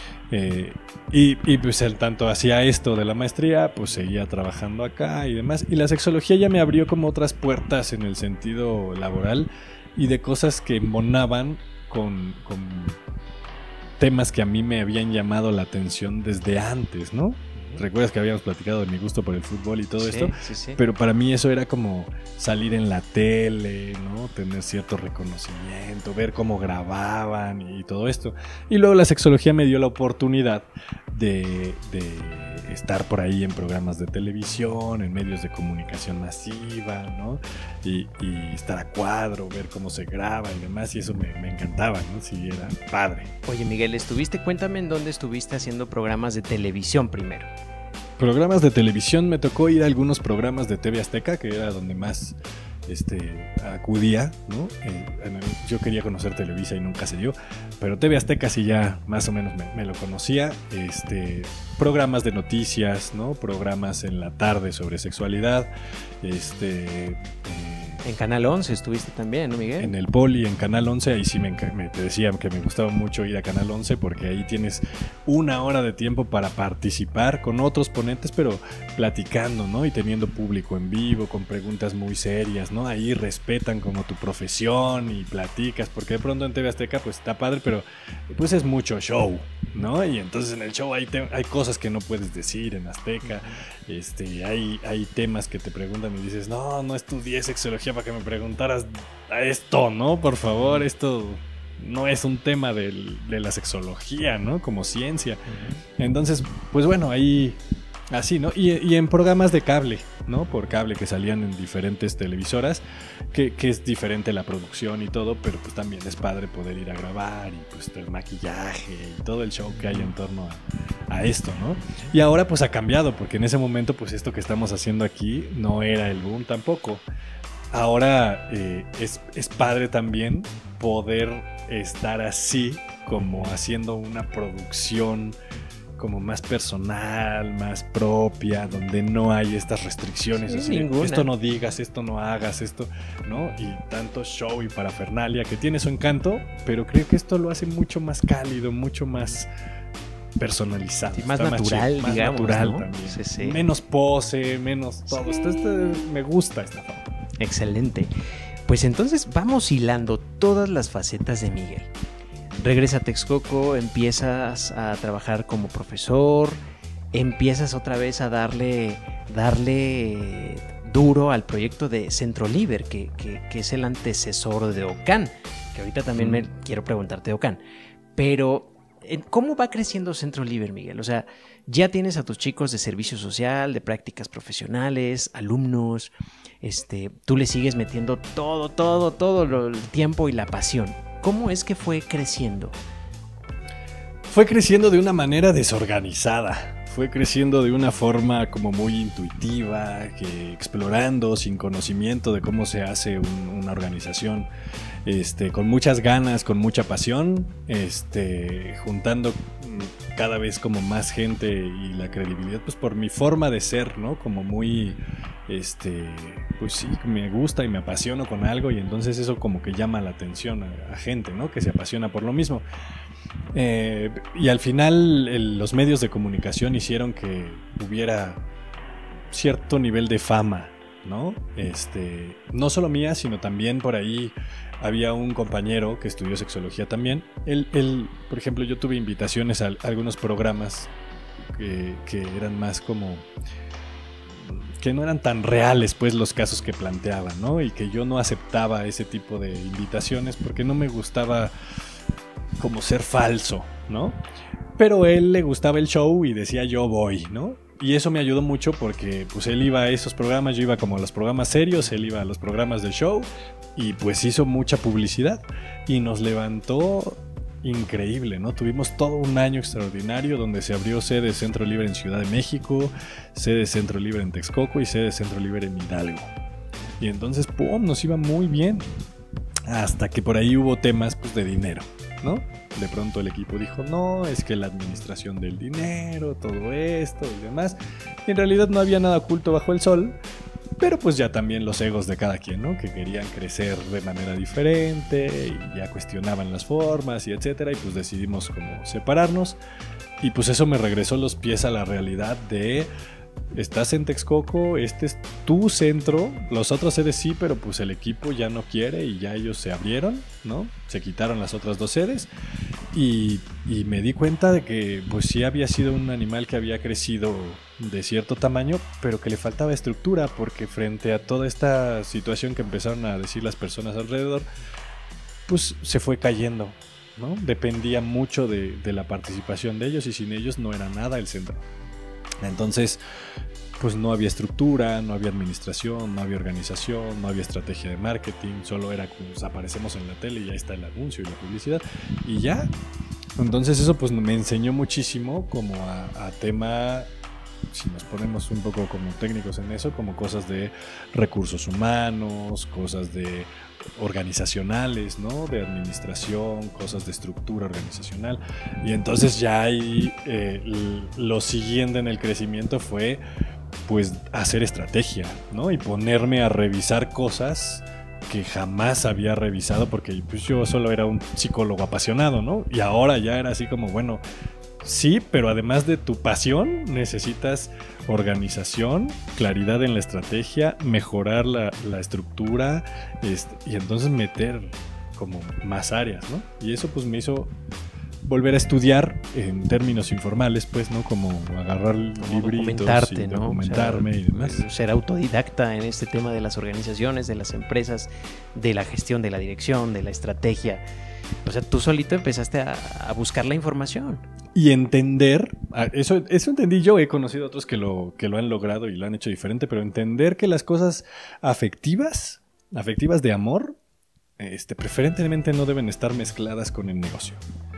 Y pues el tanto hacía esto de la maestría, pues seguía trabajando acá y demás. Y la sexología ya me abrió como otras puertas en el sentido laboral y de cosas que embonaban con temas que a mí me habían llamado la atención desde antes, ¿no? ¿Recuerdas que habíamos platicado de mi gusto por el fútbol y todo esto? Sí. Pero para mí eso era como salir en la tele, ¿no? Tener cierto reconocimiento, ver cómo grababan y todo esto. Y luego la sexología me dio la oportunidad de estar por ahí en programas de televisión, en medios de comunicación masiva, ¿no? Y estar a cuadro, ver cómo se graba y demás, y eso me encantaba, ¿no? Sí, era padre. Oye, Miguel, cuéntame en dónde estuviste haciendo programas de televisión primero. Programas de televisión, me tocó ir a algunos programas de TV Azteca, que era donde más acudía, ¿no? Yo quería conocer Televisa y nunca se dio, pero TV Azteca sí ya más o menos me lo conocía. Programas de noticias, ¿no? Programas en la tarde sobre sexualidad, en Canal 11 estuviste también, ¿no, Miguel? En el Poli, en Canal 11, ahí sí te decía que me gustaba mucho ir a Canal 11 porque ahí tienes 1 hora de tiempo para participar con otros ponentes, pero platicando, ¿no? Y teniendo público en vivo, con preguntas muy serias, ¿no? Ahí respetan como tu profesión y platicas, porque de pronto en TV Azteca pues está padre, pero pues es mucho show, ¿no? Y entonces en el show hay cosas que no puedes decir en Azteca, hay temas que te preguntan y dices, no estudié sexología para que me preguntaras a esto, ¿no? Por favor, esto no es un tema de la sexología, ¿no? Como ciencia. Entonces, pues bueno, ahí así, ¿no? Y en programas de cable, ¿no? Por cable que salían en diferentes televisoras, que es diferente la producción y todo, pero pues también es padre poder ir a grabar y pues el maquillaje y todo el show que hay en torno a esto, ¿no? Y ahora pues ha cambiado, porque en ese momento pues esto que estamos haciendo aquí no era el boom tampoco. ahora es padre también poder estar así, como haciendo una producción como más personal, más propia, donde no hay estas restricciones, Sí, así, ninguna. esto no digas, esto no hagas, esto, ¿no? Y tanto show y parafernalia que tiene su encanto, pero creo que esto lo hace mucho más cálido, mucho más personalizado. Sí, más Está natural, chido, más digamos, natural ¿no? también. Sí, sí. Menos pose, menos todo. Sí. Me gusta esta forma. Excelente. Pues entonces vamos hilando todas las facetas de Miguel. Regresa a Texcoco, empiezas a trabajar como profesor, empiezas otra vez a darle duro al proyecto de Centro Liber, que es el antecesor de Ocán, que ahorita también me quiero preguntarte de Ocán. Pero, ¿cómo va creciendo Centro Liber, Miguel? O sea, ya tienes a tus chicos de servicio social, de prácticas profesionales, alumnos, tú le sigues metiendo todo el tiempo y la pasión. ¿Cómo es que fue creciendo? Fue creciendo de una manera desorganizada. Fue creciendo de una forma como muy intuitiva, que explorando sin conocimiento de cómo se hace una organización, con muchas ganas, con mucha pasión, juntando cada vez como más gente y la credibilidad, pues por mi forma de ser, ¿no? Como muy, pues sí, me gusta y me apasiono con algo y entonces eso como que llama la atención a gente, ¿no? Que se apasiona por lo mismo. Y al final los medios de comunicación hicieron que hubiera cierto nivel de fama, ¿no? No solo mía, sino también por ahí había un compañero que estudió sexología también. Él, por ejemplo, yo tuve invitaciones a algunos programas que eran más como... que no eran tan reales, pues, los casos que planteaban, ¿no? Y que yo no aceptaba ese tipo de invitaciones porque no me gustaba como ser falso, ¿no? Pero a él le gustaba el show y decía yo voy, ¿no? Y eso me ayudó mucho porque pues él iba a esos programas, yo iba como a los programas serios, él iba a los programas del show y pues hizo mucha publicidad y nos levantó increíble, ¿no? Tuvimos todo un año extraordinario donde se abrió sede Centro Libre en Ciudad de México, sede Centro Libre en Texcoco y sede Centro Libre en Hidalgo. Y entonces, ¡pum!, nos iba muy bien. Hasta que por ahí hubo temas pues, de dinero, ¿no? De pronto el equipo dijo, no, es que la administración del dinero, todo esto y demás. Y en realidad no había nada oculto bajo el sol, pero pues ya también los egos de cada quien, ¿no? Que querían crecer de manera diferente y ya cuestionaban las formas y etcétera. Y pues decidimos como separarnos. Y pues eso me regresó los pies a la realidad de... Estás en Texcoco, este es tu centro, los otros sedes sí, pero pues el equipo ya no quiere y ya ellos se abrieron, ¿no? Se quitaron las otras dos sedes y me di cuenta de que pues sí había sido un animal que había crecido de cierto tamaño, pero que le faltaba estructura porque frente a toda esta situación que empezaron a decir las personas alrededor, pues se fue cayendo, ¿no? Dependía mucho de la participación de ellos y sin ellos no era nada el centro. Entonces, pues no había estructura, no había administración, no había organización, no había estrategia de marketing, solo era pues aparecemos en la tele y ya está el anuncio y la publicidad y ya. Entonces eso pues me enseñó muchísimo como a tema, si nos ponemos un poco como técnicos en eso, como cosas de recursos humanos, cosas de organizacionales, ¿no? De administración, cosas de estructura organizacional. Y entonces ya ahí lo siguiente en el crecimiento fue pues hacer estrategia, ¿no? Y ponerme a revisar cosas que jamás había revisado porque pues yo solo era un psicólogo apasionado, ¿no? Y ahora ya era así como, bueno, sí, pero además de tu pasión necesitas organización, claridad en la estrategia, mejorar la estructura y entonces meter como más áreas, ¿no? Y eso pues me hizo volver a estudiar en términos informales, pues, ¿no? Como agarrar libritos y ¿no? documentarme, o sea, y demás. Ser autodidacta en este tema de las organizaciones, de las empresas, de la gestión, de la dirección, de la estrategia. O sea, tú solito empezaste a buscar la información. Y entender, eso entendí yo, he conocido otros que lo han logrado y lo han hecho diferente, pero entender que las cosas afectivas de amor, preferentemente no deben estar mezcladas con el negocio.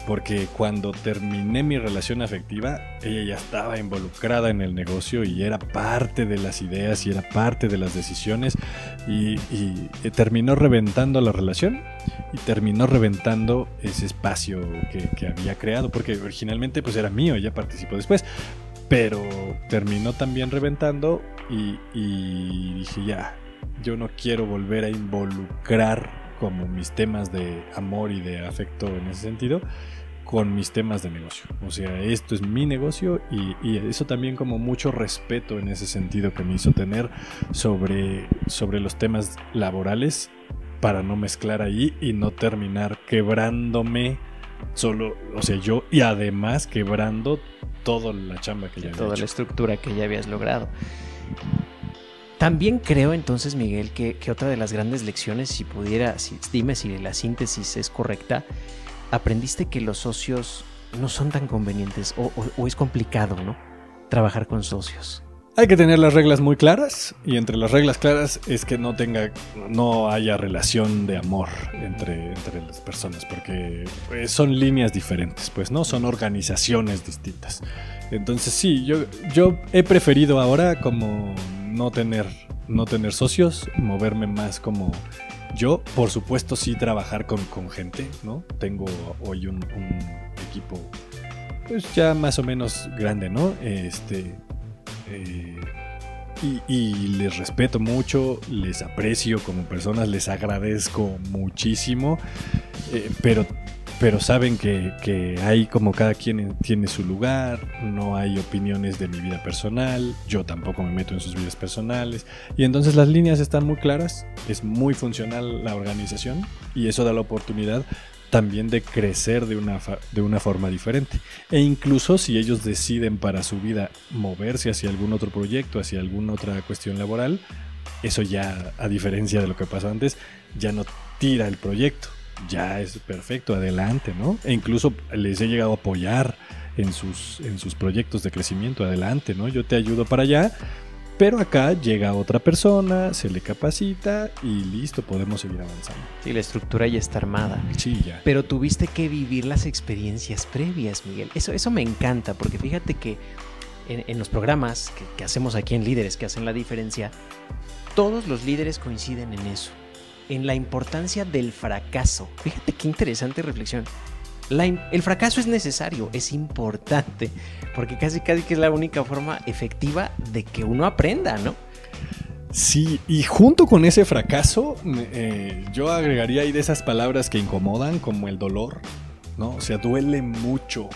porque cuando terminé mi relación afectiva, ella ya estaba involucrada en el negocio y era parte de las ideas y era parte de las decisiones y terminó reventando la relación y terminó reventando ese espacio que había creado, porque originalmente pues era mío, ella participó después, pero terminó también reventando y dije ya, yo no quiero volver a involucrar como mis temas de amor y de afecto en ese sentido con mis temas de negocio. O sea, esto es mi negocio y eso también como mucho respeto en ese sentido que me hizo tener sobre los temas laborales para no mezclar ahí y no terminar quebrándome solo, o sea, yo y además quebrando toda la chamba que ya había toda hecho. la estructura que ya habías logrado. También creo entonces, Miguel, que otra de las grandes lecciones, dime si la síntesis es correcta, aprendiste que los socios no son tan convenientes o es complicado, ¿no? Trabajar con socios. Hay que tener las reglas muy claras y entre las reglas claras es que no haya relación de amor entre las personas, porque son líneas diferentes, pues, ¿no? Son organizaciones distintas. Entonces sí, yo he preferido ahora como no tener socios, moverme más como yo, por supuesto sí trabajar con gente, ¿no? Tengo hoy un equipo pues ya más o menos grande, ¿no? Y les respeto mucho, les aprecio como personas, les agradezco muchísimo, pero saben que hay como cada quien tiene su lugar, no hay opiniones de mi vida personal, yo tampoco me meto en sus vidas personales y entonces las líneas están muy claras, es muy funcional la organización y eso da la oportunidad también de crecer de una forma diferente. E incluso si ellos deciden para su vida moverse hacia algún otro proyecto, hacia alguna otra cuestión laboral, eso ya, a diferencia de lo que pasó antes, ya no tira el proyecto. Ya es perfecto, adelante, ¿no? E incluso les he llegado a apoyar en sus proyectos de crecimiento, adelante, ¿no? Yo te ayudo para allá, pero acá llega otra persona, se le capacita y listo, podemos seguir avanzando. Sí, la estructura ya está armada. Sí, ya. Pero tuviste que vivir las experiencias previas, Miguel. Eso me encanta, porque fíjate que en los programas que hacemos aquí en Líderes, que hacen la diferencia, todos los líderes coinciden en eso, en la importancia del fracaso. Fíjate qué interesante reflexión. El fracaso es necesario, es importante, porque casi que es la única forma efectiva de que uno aprenda, ¿no? Sí, y junto con ese fracaso, yo agregaría ahí de esas palabras que incomodan, como el dolor, ¿no? O sea, duele mucho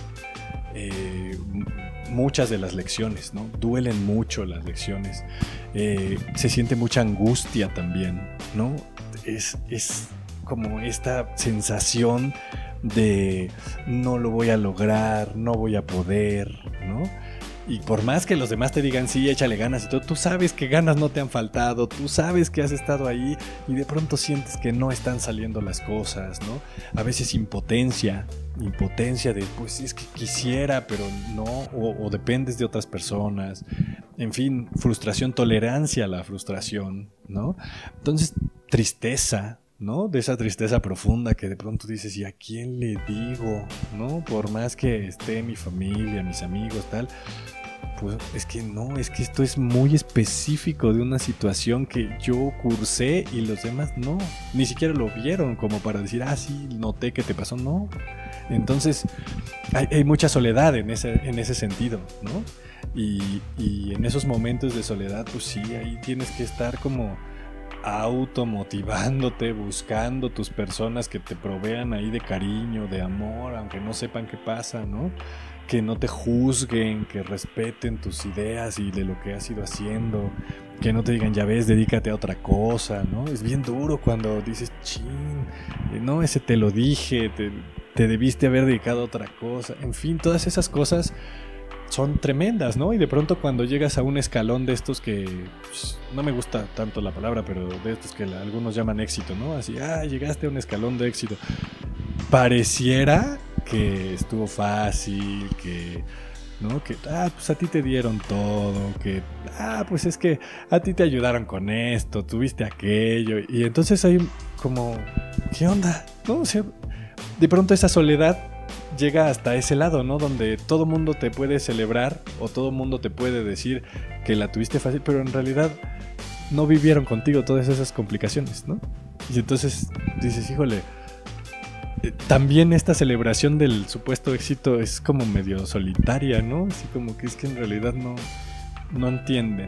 muchas de las lecciones, ¿no? Duelen mucho las lecciones. Se siente mucha angustia también, ¿no? Es como esta sensación de no lo voy a lograr, no voy a poder, ¿no? Y por más que los demás te digan sí, échale ganas y todo, tú sabes que ganas no te han faltado, tú sabes que has estado ahí y de pronto sientes que no están saliendo las cosas, ¿no? A veces impotencia de pues es que quisiera, pero no, o dependes de otras personas, en fin, frustración, tolerancia a la frustración, ¿no? Entonces, tristeza, ¿no? De esa tristeza profunda que de pronto dices, ¿y a quién le digo? ¿No? Por más que esté mi familia, mis amigos, tal, pues es que no, es que esto es muy específico de una situación que yo cursé y los demás no, ni siquiera lo vieron como para decir, ah, sí, noté que te pasó, no. Entonces, hay mucha soledad en ese sentido, ¿no? Y en esos momentos de soledad, pues sí, ahí tienes que estar como automotivándote, buscando tus personas que te provean ahí de cariño, de amor, aunque no sepan qué pasa, ¿no? Que no te juzguen, que respeten tus ideas y de lo que has ido haciendo, que no te digan, ya ves, dedícate a otra cosa, ¿no? Es bien duro cuando dices, chin, no, ese te lo dije, te debiste haber dedicado a otra cosa, en fin, todas esas cosas son tremendas, ¿no? Y de pronto cuando llegas a un escalón de estos que pues, no me gusta tanto la palabra, pero de estos que algunos llaman éxito, ¿no? Así, llegaste a un escalón de éxito. Pareciera que estuvo fácil, que, ¿no? Que, pues a ti te dieron todo, que, pues es que a ti te ayudaron con esto, tuviste aquello, y entonces hay como, ¿qué onda? ¿No? O sea, de pronto esa soledad llega hasta ese lado, ¿no? Donde todo mundo te puede celebrar o todo mundo te puede decir que la tuviste fácil, pero en realidad no vivieron contigo todas esas complicaciones, ¿no? Y entonces dices, híjole, también esta celebración del supuesto éxito es como medio solitaria, ¿no? Así como que es que en realidad no entienden.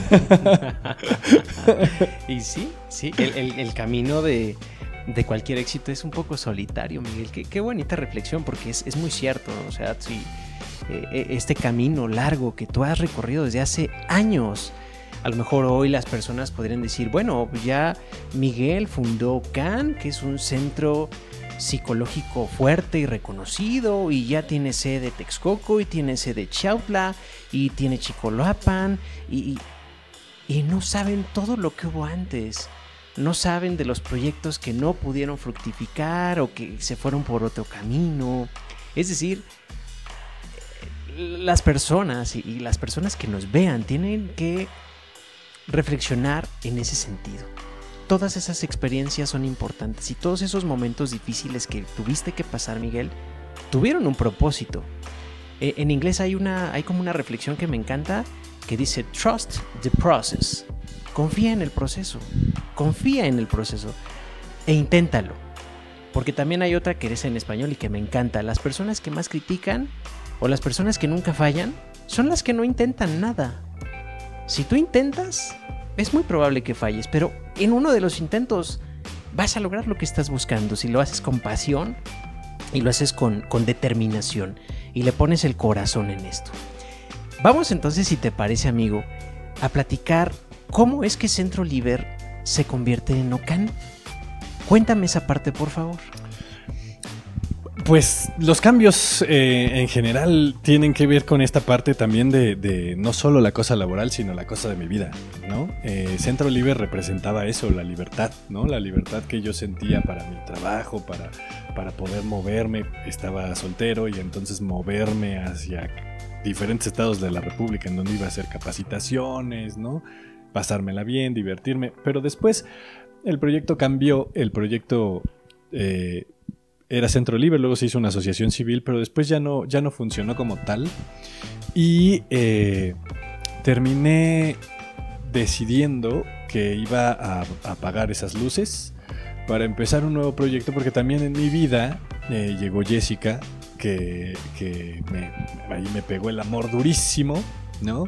Y sí, el camino de cualquier éxito es un poco solitario, Miguel. Qué bonita reflexión, porque es muy cierto, ¿no? O sea, sí, este camino largo que tú has recorrido desde hace años, a lo mejor hoy las personas podrían decir, bueno, pues ya Miguel fundó CAN, que es un centro psicológico fuerte y reconocido, y ya tiene sede Texcoco, y tiene sede Chautla, y tiene Chicoloapan, y no saben todo lo que hubo antes. No saben de los proyectos que no pudieron fructificar o que se fueron por otro camino. Es decir, las personas y las personas que nos vean tienen que reflexionar en ese sentido. Todas esas experiencias son importantes y todos esos momentos difíciles que tuviste que pasar, Miguel, tuvieron un propósito. En inglés hay como una reflexión que me encanta que dice trust the process. Confía en el proceso, e inténtalo. Porque también hay otra que es en español y que me encanta. Las personas que más critican o las personas que nunca fallan son las que no intentan nada. Si tú intentas, es muy probable que falles, pero en uno de los intentos vas a lograr lo que estás buscando. Si lo haces con pasión y lo haces con determinación y le pones el corazón en esto. Vamos entonces, si te parece, amigo, a platicar cómo es que Centro Liber se convierte en OCAN. Cuéntame esa parte, por favor. Pues los cambios en general tienen que ver con esta parte también de no solo la cosa laboral, sino la cosa de mi vida, ¿no? Centro Liber representaba eso, la libertad, ¿no? La libertad que yo sentía para mi trabajo, para poder moverme. Estaba soltero y entonces moverme hacia diferentes estados de la República en donde iba a hacer capacitaciones, ¿no? Pasármela bien, divertirme. Pero después el proyecto cambió, el proyecto era Centro Liber, luego se hizo una asociación civil, pero después ya no funcionó como tal. Y terminé decidiendo que iba a apagar esas luces para empezar un nuevo proyecto, porque también en mi vida llegó Jessica, que ahí me pegó el amor durísimo, ¿no?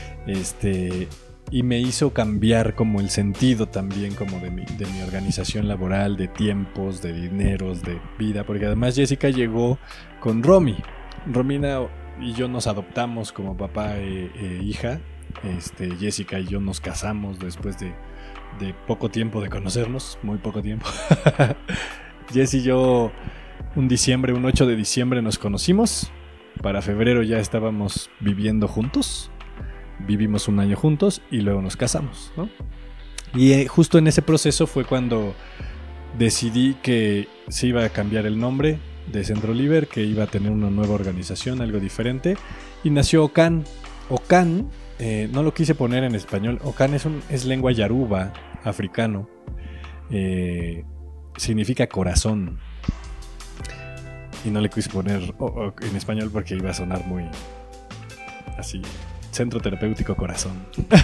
Y me hizo cambiar como el sentido también como de mi organización laboral, de tiempos, de dineros, de vida, porque además Jessica llegó con Romy. Romina y yo nos adoptamos como papá e hija. Jessica y yo nos casamos después de poco tiempo de conocernos, muy poco tiempo. Jess y yo un 8 de diciembre nos conocimos. Para febrero ya estábamos viviendo juntos. Vivimos un año juntos y luego nos casamos, ¿no? Y justo en ese proceso fue cuando decidí que se iba a cambiar el nombre de Centro Liber, que iba a tener una nueva organización, algo diferente, y nació OCAN. OCAN, no lo quise poner en español. OCAN es lengua yaruba, africano. Significa corazón. Y no le quise poner en español porque iba a sonar muy así. Centro Terapéutico Corazón.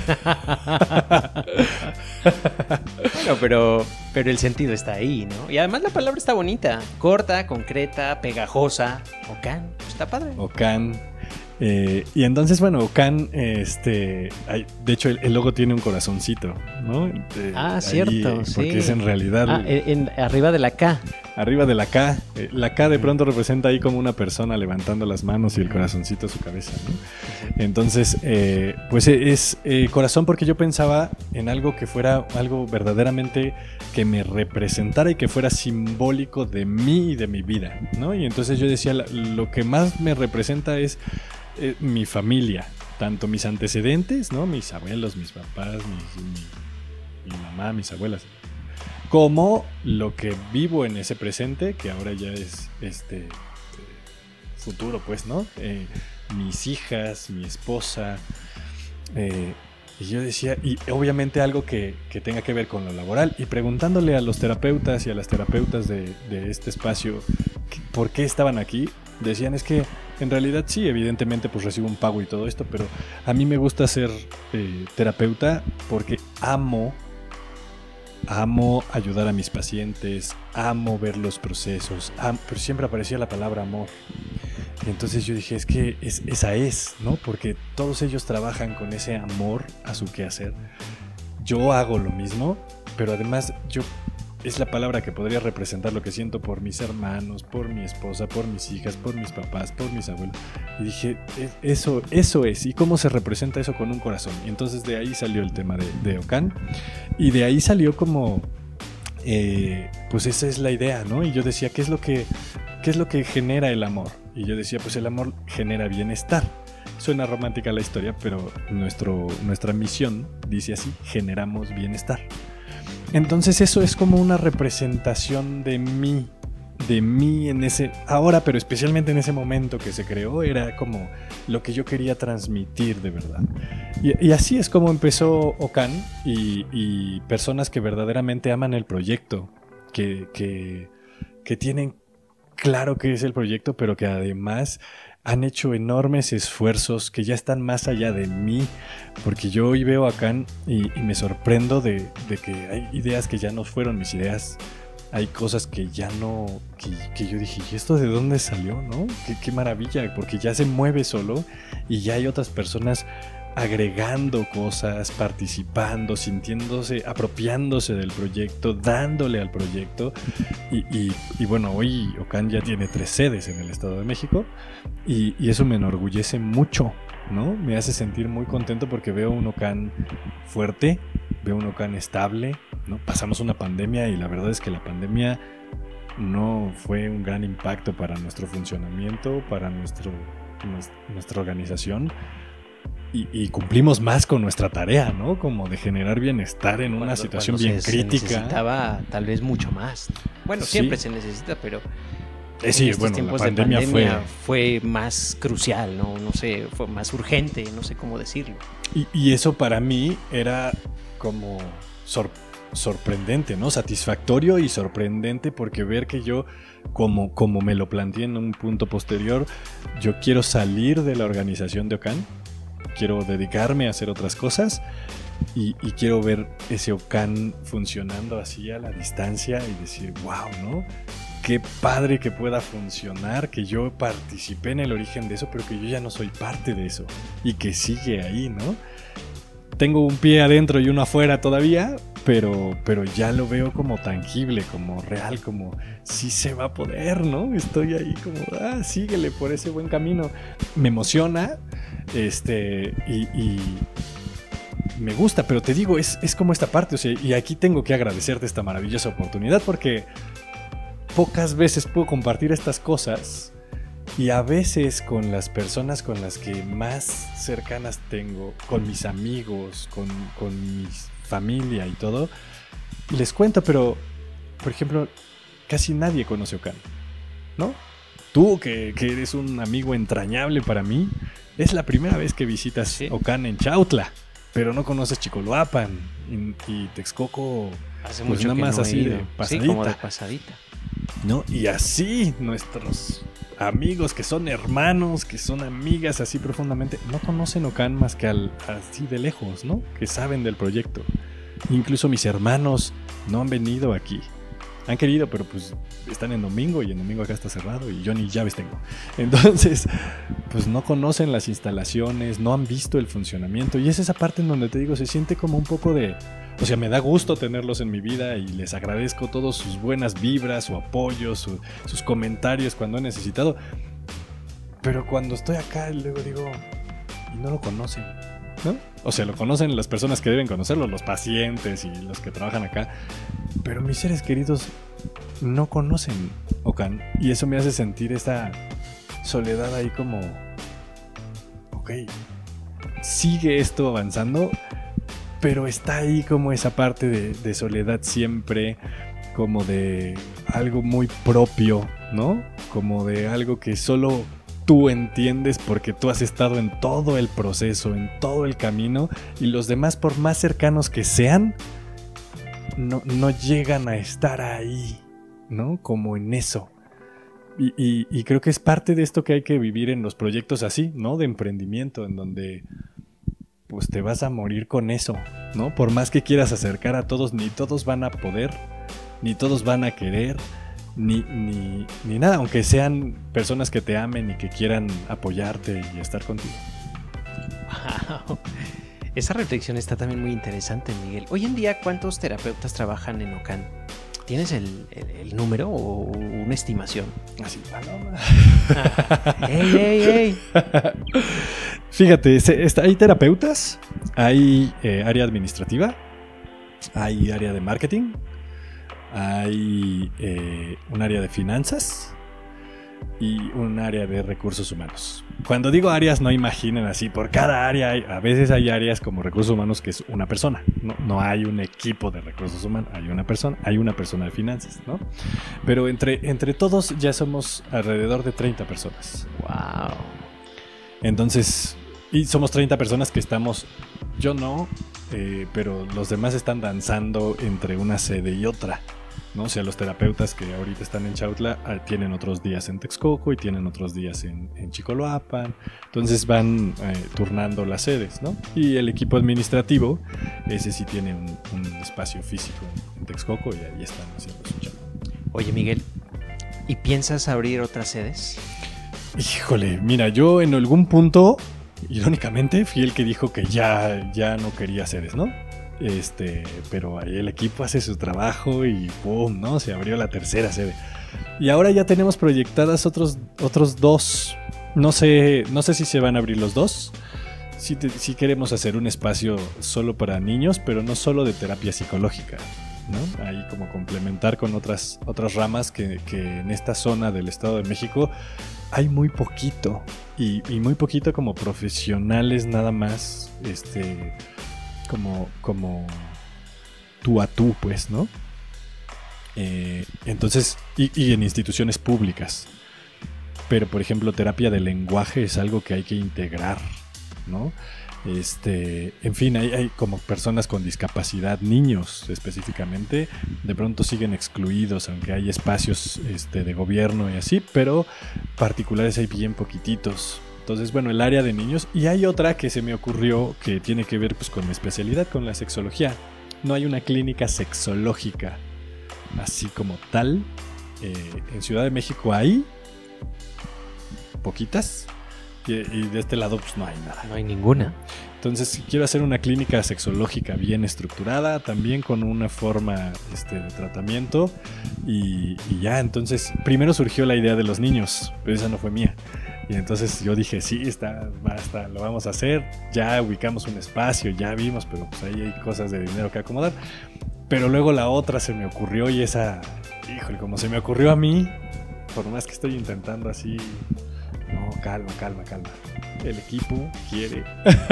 Bueno, pero el sentido está ahí, ¿no? Y además la palabra está bonita. Corta, concreta, pegajosa. OCAN, está padre. OCAN. Y entonces, bueno, OCAN, de hecho el logo tiene un corazoncito, ¿no? Cierto, ahí, sí. Porque es en realidad... arriba de la K. Arriba de la K. La K de pronto representa ahí como una persona levantando las manos y el corazoncito a su cabeza, ¿no? Entonces, pues es corazón, porque yo pensaba en algo que fuera algo verdaderamente que me representara y que fuera simbólico de mí y de mi vida, ¿no? Y entonces yo decía, lo que más me representa es mi familia, tanto mis antecedentes, ¿no? Mis abuelos, mis papás, mi mamá, mis abuelas, como lo que vivo en ese presente, que ahora ya es futuro, pues, ¿no? Mis hijas, mi esposa, y yo decía, y obviamente algo que tenga que ver con lo laboral, y preguntándole a los terapeutas y a las terapeutas de este espacio por qué estaban aquí, Decían, es que en realidad sí, evidentemente pues recibo un pago y todo esto, pero a mí me gusta ser terapeuta porque amo ayudar a mis pacientes, amo ver los procesos, pero siempre aparecía la palabra amor. Y entonces yo dije, es que esa es, ¿no? Porque todos ellos trabajan con ese amor a su quehacer. Yo hago lo mismo, pero además es la palabra que podría representar lo que siento por mis hermanos, por mi esposa, por mis hijas, por mis papás, por mis abuelos. Y dije, eso es. ¿Y cómo se representa eso con un corazón? Y entonces de ahí salió el tema de Ocán. Y de ahí salió como, pues esa es la idea, ¿no? Y yo decía, ¿qué es lo que genera el amor? Y yo decía, pues el amor genera bienestar. Suena romántica la historia, pero nuestra misión dice así, generamos bienestar. Entonces eso es como una representación de mí en ese, ahora, pero especialmente en ese momento que se creó, era como lo que yo quería transmitir de verdad. Y así es como empezó Ocán y personas que verdaderamente aman el proyecto, que tienen claro que es el proyecto, pero que además han hecho enormes esfuerzos que ya están más allá de mí, porque yo hoy veo a Ocán y me sorprendo de que hay ideas que ya no fueron mis ideas, hay cosas que ya no, que yo dije, ¿y esto de dónde salió, no? Qué maravilla, porque ya se mueve solo y ya hay otras personas agregando cosas, participando, sintiéndose, apropiándose del proyecto, dándole al proyecto. Y bueno, hoy Ocán ya tiene 3 sedes en el Estado de México y eso me enorgullece mucho, ¿no? Me hace sentir muy contento porque veo un Ocán fuerte, veo un Ocán estable, ¿no? Pasamos una pandemia y la verdad es que la pandemia no fue un gran impacto para nuestro funcionamiento, para nuestra organización. Y cumplimos más con nuestra tarea, ¿no? Como de generar bienestar en una situación bien crítica. Se necesitaba tal vez mucho más. Bueno, sí, siempre se necesita, pero sí, bueno, la pandemia fue más crucial, ¿no? No sé, fue más urgente, no sé cómo decirlo. Y eso para mí era como sorprendente, ¿no? Satisfactorio y sorprendente, porque ver que yo, como me lo planteé en un punto posterior, yo quiero salir de la organización de Ocán, quiero dedicarme a hacer otras cosas y quiero ver ese Ocán funcionando así a la distancia y decir, wow, ¿no? Qué padre que pueda funcionar, que yo participé en el origen de eso, pero que yo ya no soy parte de eso y que sigue ahí, ¿no? Tengo un pie adentro y uno afuera todavía, pero ya lo veo como tangible, como real, como sí se va a poder, ¿no? Estoy ahí como, síguele por ese buen camino. Me emociona, y me gusta, pero te digo, es como esta parte, o sea, y aquí tengo que agradecerte esta maravillosa oportunidad porque pocas veces puedo compartir estas cosas. Y a veces con las personas con las que más cercanas tengo, con mis amigos, con mi familia y todo, les cuento, pero, por ejemplo, casi nadie conoce Ocán, ¿no? Tú, que eres un amigo entrañable para mí, es la primera vez que visitas Ocán en Chautla, pero no conoces Chicoloapan y Texcoco. Hace pues mucho nada que más no así he ido. de pasadita. Sí, como de pasadita. ¿No? Y así nuestros amigos que son hermanos, que son amigas así profundamente, no conocen Ocán más que así de lejos, ¿no? Que saben del proyecto. Incluso mis hermanos no han venido aquí. Han querido, pero pues están en domingo y en domingo acá está cerrado y yo ni llaves tengo. Entonces, pues no conocen las instalaciones, no han visto el funcionamiento y es esa parte en donde te digo, se siente como un poco de... O sea, me da gusto tenerlos en mi vida y les agradezco todas sus buenas vibras, su apoyo, sus comentarios cuando he necesitado. Pero cuando estoy acá, luego digo, y no lo conocen, ¿no? O sea, lo conocen las personas que deben conocerlo, los pacientes y los que trabajan acá. Pero mis seres queridos no conocen Ocán. Y eso me hace sentir esta soledad ahí como... Ok, sigue esto avanzando... Pero está ahí como esa parte de soledad siempre, como de algo muy propio, ¿no? Como de algo que solo tú entiendes porque tú has estado en todo el proceso, en todo el camino, y los demás, por más cercanos que sean, no llegan a estar ahí, ¿no? Como en eso. Y creo que es parte de esto que hay que vivir en los proyectos así, ¿no? De emprendimiento, en donde pues te vas a morir con eso, ¿no? Por más que quieras acercar a todos, ni todos van a poder, ni todos van a querer, ni nada, aunque sean personas que te amen y que quieran apoyarte y estar contigo. Wow. Esa reflexión está también muy interesante, Miguel. Hoy en día, ¿cuántos terapeutas trabajan en OCAN? ¿Tienes el número o una estimación? Así, paloma. ¡Ey! Fíjate, hay terapeutas, hay área administrativa, hay área de marketing, hay un área de finanzas y un área de recursos humanos. Cuando digo áreas, no imaginen así, por cada área a veces hay áreas como recursos humanos que es una persona, no hay un equipo de recursos humanos, hay una persona de finanzas, ¿no? Pero entre todos ya somos alrededor de 30 personas. Wow. Entonces, y somos 30 personas que estamos, yo no, pero los demás están danzando entre una sede y otra, ¿no? O sea, los terapeutas que ahorita están en Chautla tienen otros días en Texcoco y tienen otros días en Chicoloapan. Entonces van turnando las sedes, ¿no? Y el equipo administrativo, ese sí tiene un espacio físico en Texcoco y ahí están haciendo su chamba. Oye, Miguel, ¿y piensas abrir otras sedes? Híjole, mira, yo en algún punto, irónicamente, fui el que dijo que ya no quería sedes, ¿no? Pero ahí el equipo hace su trabajo y ¡pum!, ¿no? Se abrió la tercera sede. Y ahora ya tenemos proyectadas otros dos. No sé si se van a abrir los dos. Sí queremos hacer un espacio solo para niños, pero no solo de terapia psicológica, ¿no? Ahí como complementar con otras ramas que en esta zona del Estado de México hay muy poquito. Y muy poquito como profesionales nada más, como tú a tú, pues, ¿no? Entonces, y en instituciones públicas. Pero, por ejemplo, terapia de lenguaje es algo que hay que integrar, ¿no? En fin, hay como personas con discapacidad, niños específicamente, de pronto siguen excluidos, aunque hay espacios de gobierno y así, pero particulares hay bien poquititos. Entonces, bueno, el área de niños. Y hay otra que se me ocurrió que tiene que ver pues con mi especialidad, con la sexología. No hay una clínica sexológica así como tal. En Ciudad de México hay poquitas. Y de este lado pues no hay nada. No hay ninguna. Entonces quiero hacer una clínica sexológica bien estructurada, también con una forma de tratamiento. Y ya, entonces, primero surgió la idea de los niños, pero esa no fue mía. Y entonces yo dije, sí, basta, lo vamos a hacer. Ya ubicamos un espacio, ya vimos, pero pues ahí hay cosas de dinero que acomodar. Pero luego la otra se me ocurrió y esa, híjole, como se me ocurrió a mí, por más que estoy intentando así, no, calma. El equipo quiere.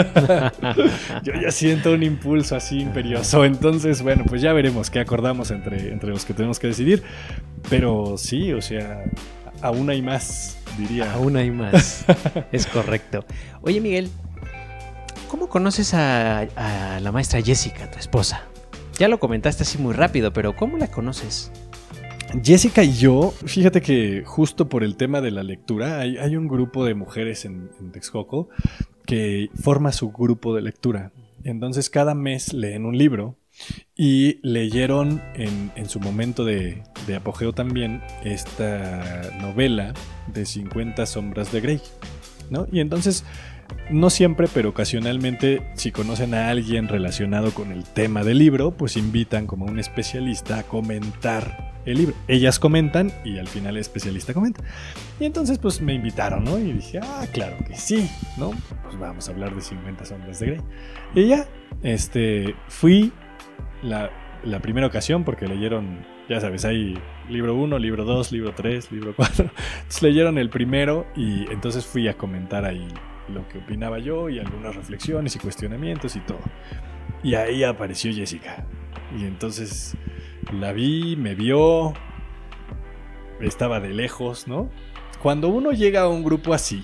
Yo ya siento un impulso así imperioso. Entonces, bueno, pues ya veremos qué acordamos entre los que tenemos que decidir. Pero sí, o sea, aún hay más. Diría. Aún hay más. Es correcto. Oye, Miguel, ¿cómo conoces a la maestra Jessica, tu esposa? Ya lo comentaste así muy rápido, pero ¿cómo la conoces? Jessica y yo, fíjate que justo por el tema de la lectura, hay un grupo de mujeres en Texcoco que forma su grupo de lectura. Entonces cada mes leen un libro. Y leyeron en su momento de apogeo también esta novela de 50 sombras de Grey, ¿no? Y entonces, no siempre, pero ocasionalmente, si conocen a alguien relacionado con el tema del libro, pues invitan como un especialista a comentar el libro. Ellas comentan y al final el especialista comenta. Y entonces pues me invitaron, ¿no? Y dije, claro que sí, ¿no? Pues vamos a hablar de 50 sombras de Grey. Y ya, fui la primera ocasión porque leyeron, ya sabes, hay libro 1, libro 2, libro 3, libro 4. Entonces leyeron el primero y entonces fui a comentar ahí lo que opinaba yo y algunas reflexiones y cuestionamientos y todo. Y ahí apareció Jessica. Y entonces la vi, me vio, estaba de lejos, ¿no? Cuando uno llega a un grupo así,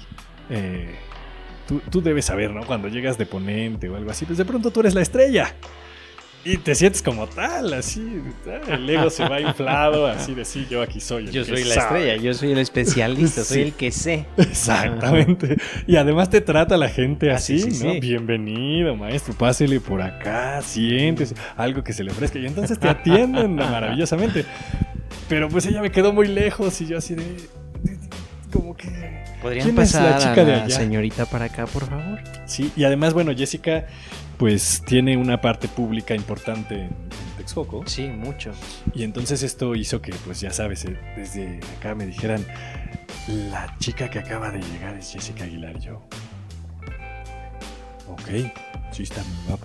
tú debes saber, ¿no? Cuando llegas de ponente o algo así, pues de pronto tú eres la estrella. Y te sientes como tal, así. El ego se va inflado, así de sí, yo aquí soy. Yo soy la estrella, yo soy el especialista, soy el que sé. Exactamente. Y además te trata la gente así, sí, ¿no? sí. Bienvenido, maestro, pásele por acá, siéntese, algo que se le ofrezca. Y entonces te atienden maravillosamente. Pero pues ella me quedó muy lejos y yo así de como que... ¿Podrían ¿Quién es pasar la chica a de la allá? señorita para acá, por favor? Sí, y además, bueno, Jessica pues tiene una parte pública importante en Texcoco. Sí, mucho. Y entonces esto hizo que, pues ya sabes, desde acá me dijeran, la chica que acaba de llegar es Jessica Aguilar. Y yo, ok, sí está muy guapa.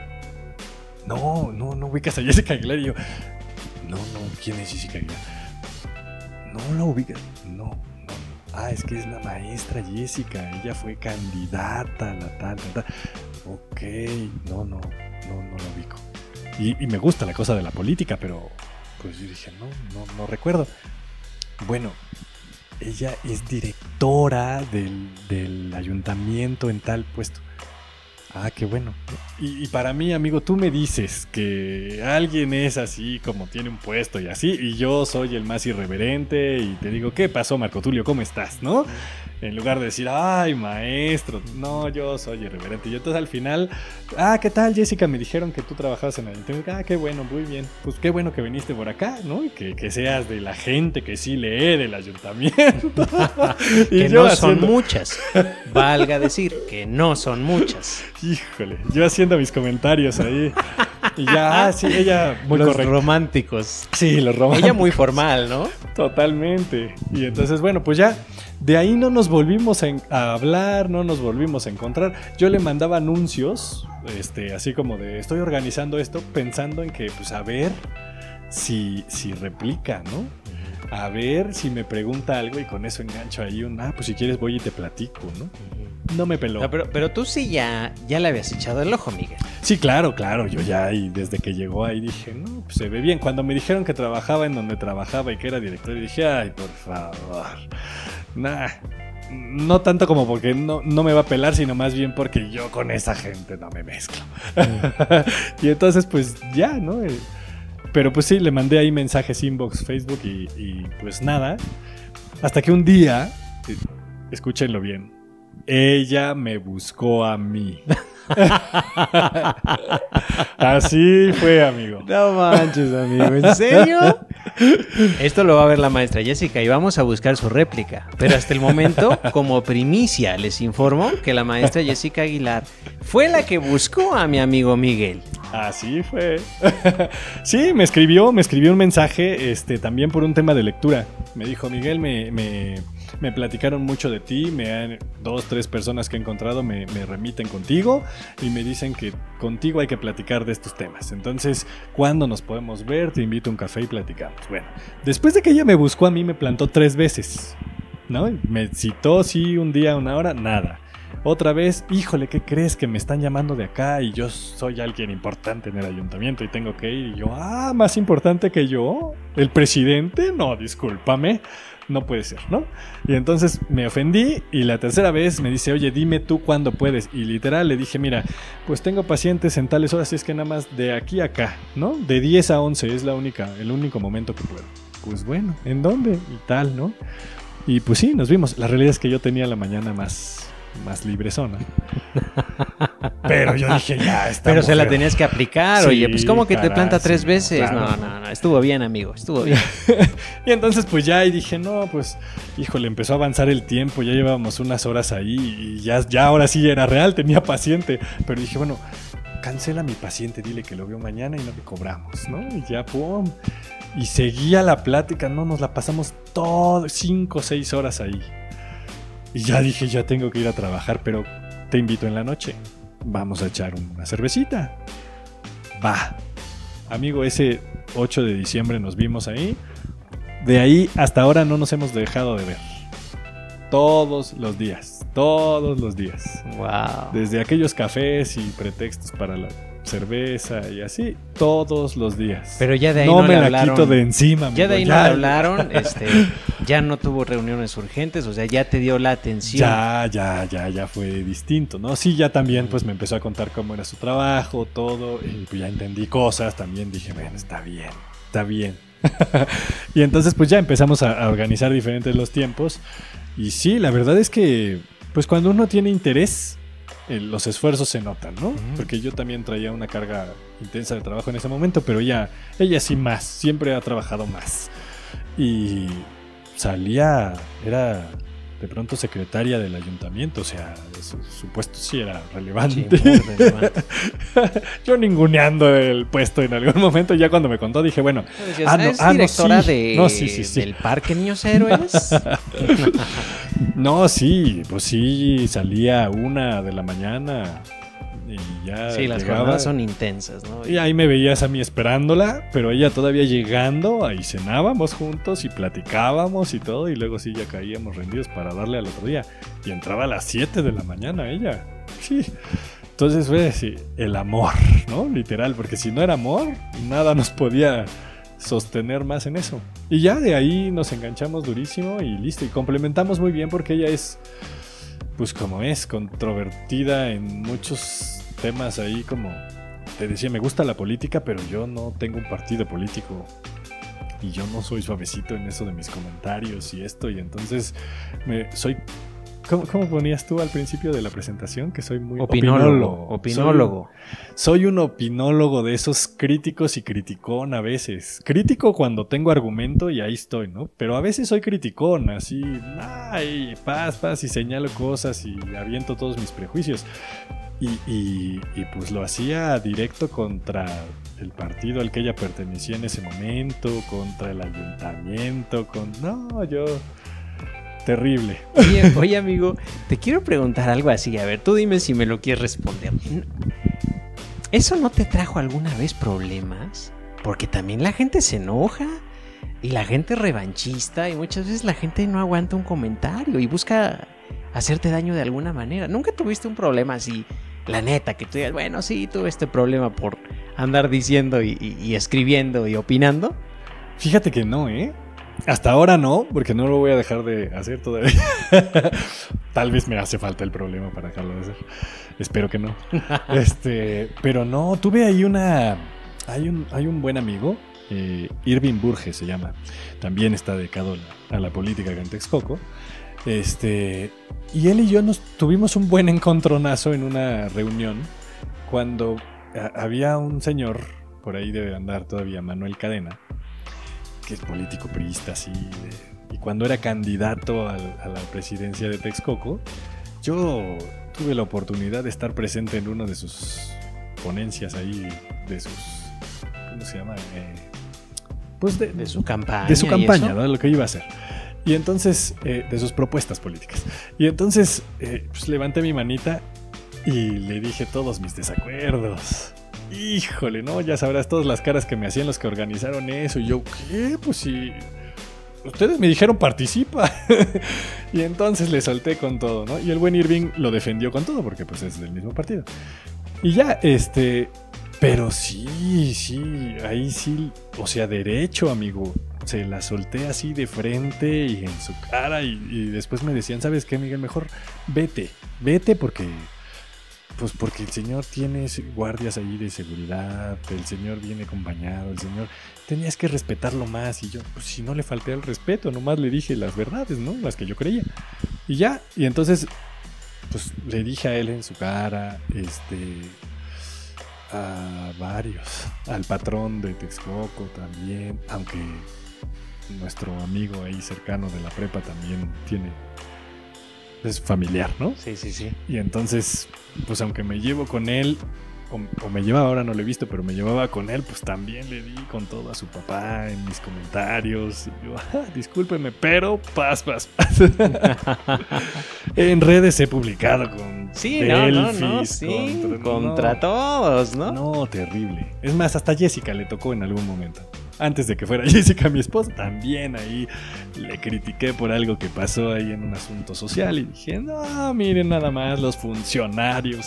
No ubicas a Jessica Aguilar. Y yo, no, ¿quién es Jessica Aguilar? No la ubicas, no. Ah, es que es la maestra Jessica, ella fue candidata a la tal. Ok, no la ubico. Y me gusta la cosa de la política, pero pues yo dije, no recuerdo. Bueno, ella es directora del ayuntamiento en tal puesto. Ah, qué bueno. Y para mí, amigo, tú me dices que alguien es así, como tiene un puesto y así, y yo soy el más irreverente y te digo, ¿qué pasó, Marco Tulio? ¿Cómo estás? ¿No? En lugar de decir, ay, maestro, no, yo soy irreverente. Y entonces al final, ¿qué tal, Jessica? Me dijeron que tú trabajabas en el ayuntamiento. Qué bueno, muy bien. Pues qué bueno que viniste por acá, ¿no? Y que seas de la gente que sí lee del ayuntamiento. Y que yo no son muchas. Valga decir que no son muchas. Híjole, yo haciendo mis comentarios ahí. Y ya, sí, ella muy los correcta. Románticos. Sí, los románticos. Ella muy formal, ¿no? Totalmente. Y entonces, bueno, pues ya de ahí no nos volvimos a hablar, no nos volvimos a encontrar. Yo le mandaba anuncios, así como de estoy organizando esto, pensando en que, pues a ver si replica, ¿no? A ver si me pregunta algo y con eso engancho ahí pues si quieres voy y te platico, ¿no? No me peló. Pero tú sí ya le habías echado el ojo, Miguel. Sí, claro, yo ya, y desde que llegó ahí dije, no, pues se ve bien. Cuando me dijeron que trabajaba en donde trabajaba y que era director, dije, ay, por favor, no tanto como porque no me va a pelar, sino más bien porque yo con esa gente no me mezclo. Y entonces, pues ya, ¿no? Pero pues sí, le mandé ahí mensajes inbox, Facebook y pues nada. Hasta que un día, escúchenlo bien, ella me buscó a mí. Así fue, amigo. No manches, amigo. ¿En serio? Esto lo va a ver la maestra Jessica y vamos a buscar su réplica. Pero hasta el momento, como primicia, les informo que la maestra Jessica Aguilar fue la que buscó a mi amigo Miguel. Así fue. Sí, me escribió un mensaje también por un tema de lectura. Me dijo, Miguel, me platicaron mucho de ti, 2, 3 personas que he encontrado me remiten contigo y me dicen que contigo hay que platicar de estos temas. Entonces, ¿cuándo nos podemos ver? Te invito a un café y platicamos. Bueno, después de que ella me buscó a mí, me plantó 3 veces, ¿no? Me citó, sí, un día, una hora, nada. Otra vez, híjole, ¿qué crees? Que me están llamando de acá y yo soy alguien importante en el ayuntamiento y tengo que ir. Y yo, ¿más importante que yo? ¿El presidente? No, discúlpame. No puede ser, ¿no? Y entonces me ofendí y la tercera vez me dice, oye, dime tú cuándo puedes. Y literal le dije, mira, pues tengo pacientes en tales horas y es que nada más de aquí a acá, ¿no? De 10 a 11 es el único momento que puedo. Pues bueno, ¿en dónde? Y tal, ¿no? Y pues sí, nos vimos. La realidad es que yo tenía la mañana más librezona. Pero yo dije, ya está. Pero se la tenías que aplicar, sí, oye, pues ¿cómo que te planta 3 sí, veces? claro. No, estuvo bien, amigo, estuvo bien. Y entonces pues ya, y dije, no, pues, híjole, empezó a avanzar el tiempo, ya llevábamos unas horas ahí y ya ahora sí era real, tenía paciente. Pero dije, bueno, cancela a mi paciente, dile que lo veo mañana y no le cobramos, ¿no? Y ya, pum. Y seguía la plática, no, nos la pasamos todo 5 o 6 horas ahí. Y ya dije, ya tengo que ir a trabajar, pero te invito en la noche. Vamos a echar una cervecita. Va. Amigo, ese 8 de diciembre nos vimos ahí. De ahí hasta ahora no nos hemos dejado de ver. Todos los días. Wow. Desde aquellos cafés y pretextos para cerveza y así todos los días. Pero ya de ahí no no me le la hablaron. quito de encima, amigo. Ya de ahí no le hablaron, ya no tuvo reuniones urgentes, o sea, ya te dio la atención. Ya fue distinto, ¿no? Sí, ya también pues me empezó a contar cómo era su trabajo, todo, y pues ya entendí cosas, también dije, bueno, está bien. Y entonces pues ya empezamos a organizar diferentes los tiempos, y sí, la verdad es que pues cuando uno tiene interés, los esfuerzos se notan, ¿no? Porque yo también traía una carga intensa de trabajo en ese momento, pero ella sí más, siempre ha trabajado más. Y era de pronto secretaria del ayuntamiento, o sea, su puesto sí era relevante. Sí, muy relevante. Yo ninguneando el puesto en algún momento, ya cuando me contó dije, bueno, ¿Es directora del Parque Niños Héroes? No, sí, pues sí, salía 1 de la mañana y ya sí, las llegaba, jornadas son intensas, ¿no? y ahí me veías a mí esperándola, pero ella todavía llegando, ahí cenábamos juntos y platicábamos y todo, y luego sí ya caíamos rendidos para darle al otro día. Y entraba a las 7 de la mañana ella. Sí. Entonces fue sí, el amor, ¿no? Literal, porque si no era amor, nada nos podía sostener más en eso. Y ya de ahí nos enganchamos durísimo y listo. Y complementamos muy bien porque ella es, pues como es, controvertida en muchos temas ahí, como te decía, me gusta la política, pero yo no tengo un partido político. Y yo no soy suavecito en eso de mis comentarios y esto. Y entonces soy... ¿Cómo ponías tú al principio de la presentación? Que soy muy opinólogo. Soy un opinólogo de esos críticos y criticón a veces. Crítico cuando tengo argumento y ahí estoy, ¿no? Pero a veces soy criticón, así, paz, y señalo cosas y aviento todos mis prejuicios. Y pues lo hacía directo contra el partido al que ella pertenecía en ese momento, contra el ayuntamiento, terrible. Oye, amigo, te quiero preguntar algo así. A ver, tú dime si me lo quieres responder. ¿Eso no te trajo alguna vez problemas? Porque también la gente se enoja y la gente es revanchista y muchas veces la gente no aguanta un comentario y busca hacerte daño de alguna manera. ¿Nunca tuviste un problema así? La neta, que tú digas, bueno, sí, tuve este problema por andar diciendo y escribiendo y opinando. Fíjate que no, Hasta ahora no, porque no lo voy a dejar de hacer todavía. Tal vez me hace falta el problema para dejarlo de hacer. Espero que no. Pero no, tuve ahí hay un buen amigo, Irving Burges se llama. También está dedicado a la política acá en Texcoco. Y él y yo nos tuvimos un buen encontronazo en una reunión cuando había un señor, por ahí debe andar todavía, Manuel Cadena, que es político priista, así, y cuando era candidato a la presidencia de Texcoco, yo tuve la oportunidad de estar presente en una de sus ponencias ahí, de sus, ¿cómo se llama? Pues de su campaña. De su campaña, ¿no? De lo que iba a hacer. Y entonces, de sus propuestas políticas. Y entonces, pues levanté mi manita y le dije todos mis desacuerdos. Híjole, ¿no? Ya sabrás todas las caras que me hacían los que organizaron eso. Y yo, ¿qué? Pues si ustedes me dijeron participa. Y entonces le solté con todo, ¿no? Y el buen Irving lo defendió con todo porque pues es del mismo partido. Y ya, pero sí, ahí sí, o sea, derecho, amigo. Se la solté así de frente y en su cara y después me decían, ¿sabes qué, Miguel? Mejor vete porque... Pues porque el señor tiene guardias ahí de seguridad, el señor viene acompañado, el señor... Tenías que respetarlo más y yo, pues si no le falté el respeto, nomás le dije las verdades, ¿no? Las que yo creía. Y ya, y entonces, pues le dije a él en su cara, a varios, al patrón de Texcoco también, aunque nuestro amigo ahí cercano de la prepa también es familiar, ¿no? Sí. Y entonces, pues aunque me llevo con él, o me llevaba, ahora no lo he visto, pero me llevaba con él, pues también le di con todo a su papá en mis comentarios. Y yo, discúlpeme, pero paz. En redes he publicado con contra todos, ¿no? No, terrible. Es más, hasta Jessica le tocó en algún momento. antes de que fuera Jessica mi esposa, también ahí le critiqué por algo que pasó ahí en un asunto social y dije, no, miren nada más los funcionarios,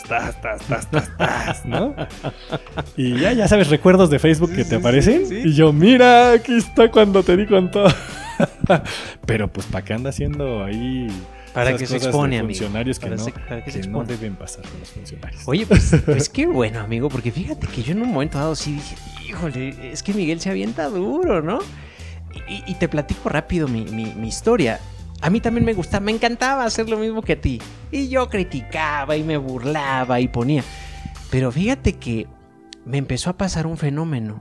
¿no? Y ya sabes, recuerdos de Facebook que te aparecen. Sí. Y yo, mira, aquí está cuando te di con todo. Pero pues, ¿para qué anda haciendo ahí? Para que se expone, amigo. Funcionarios que no deben pasar con los funcionarios. Oye, pues qué bueno, amigo, porque fíjate que yo en un momento dado sí dije, híjole, es que Miguel se avienta duro, ¿no? Y te platico rápido mi historia. A mí también me encantaba hacer lo mismo que a ti. Y yo criticaba y me burlaba y ponía. Pero fíjate que me empezó a pasar un fenómeno.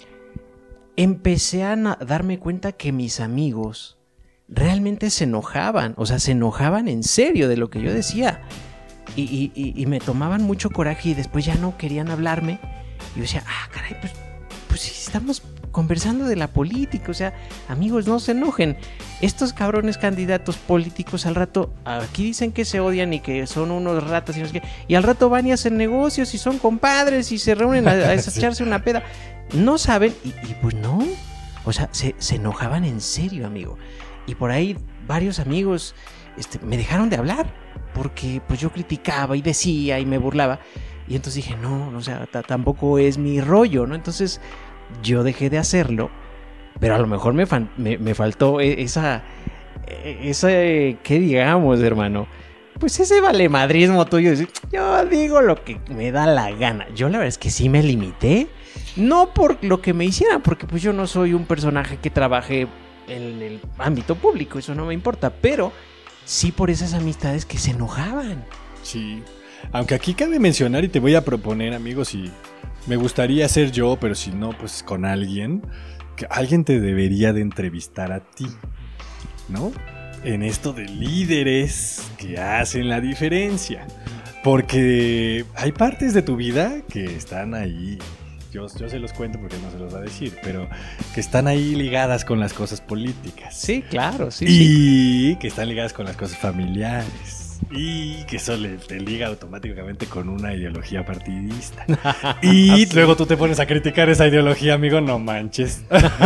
Empecé a darme cuenta que mis amigos realmente se enojaban, o sea, se enojaban en serio de lo que yo decía y me tomaban mucho coraje y después ya no querían hablarme y yo decía, caray, pues si estamos conversando de la política, o sea, amigos, no se enojen, estos cabrones candidatos políticos al rato, aquí dicen que se odian y que son unos ratas y no sé qué, y al rato van y hacen negocios y son compadres y se reúnen a echarse una peda, no saben y pues no, o sea, se enojaban en serio, amigo. Y por ahí varios amigos me dejaron de hablar porque pues yo criticaba y decía y me burlaba. Y entonces dije, no, o sea, tampoco es mi rollo, ¿no? Entonces yo dejé de hacerlo, pero a lo mejor me faltó esa, ¿qué digamos, hermano? Pues ese valemadrismo tuyo, decir, yo digo lo que me da la gana. Yo la verdad es que sí me limité, no por lo que me hicieran, porque pues yo no soy un personaje que trabaje en el ámbito público, eso no me importa, pero sí por esas amistades que se enojaban. Sí, aunque aquí cabe mencionar y te voy a proponer, amigos, y me gustaría ser yo, pero si no, pues con alguien, que alguien te debería de entrevistar a ti, ¿no? En esto de líderes que hacen la diferencia, porque hay partes de tu vida que están ahí. Yo se los cuento porque no se los va a decir, pero que están ahí ligadas con las cosas políticas. Sí, claro, sí. Y que están ligadas con las cosas familiares. Y que eso te liga automáticamente con una ideología partidista. Y luego tú te pones a criticar esa ideología, amigo, no manches.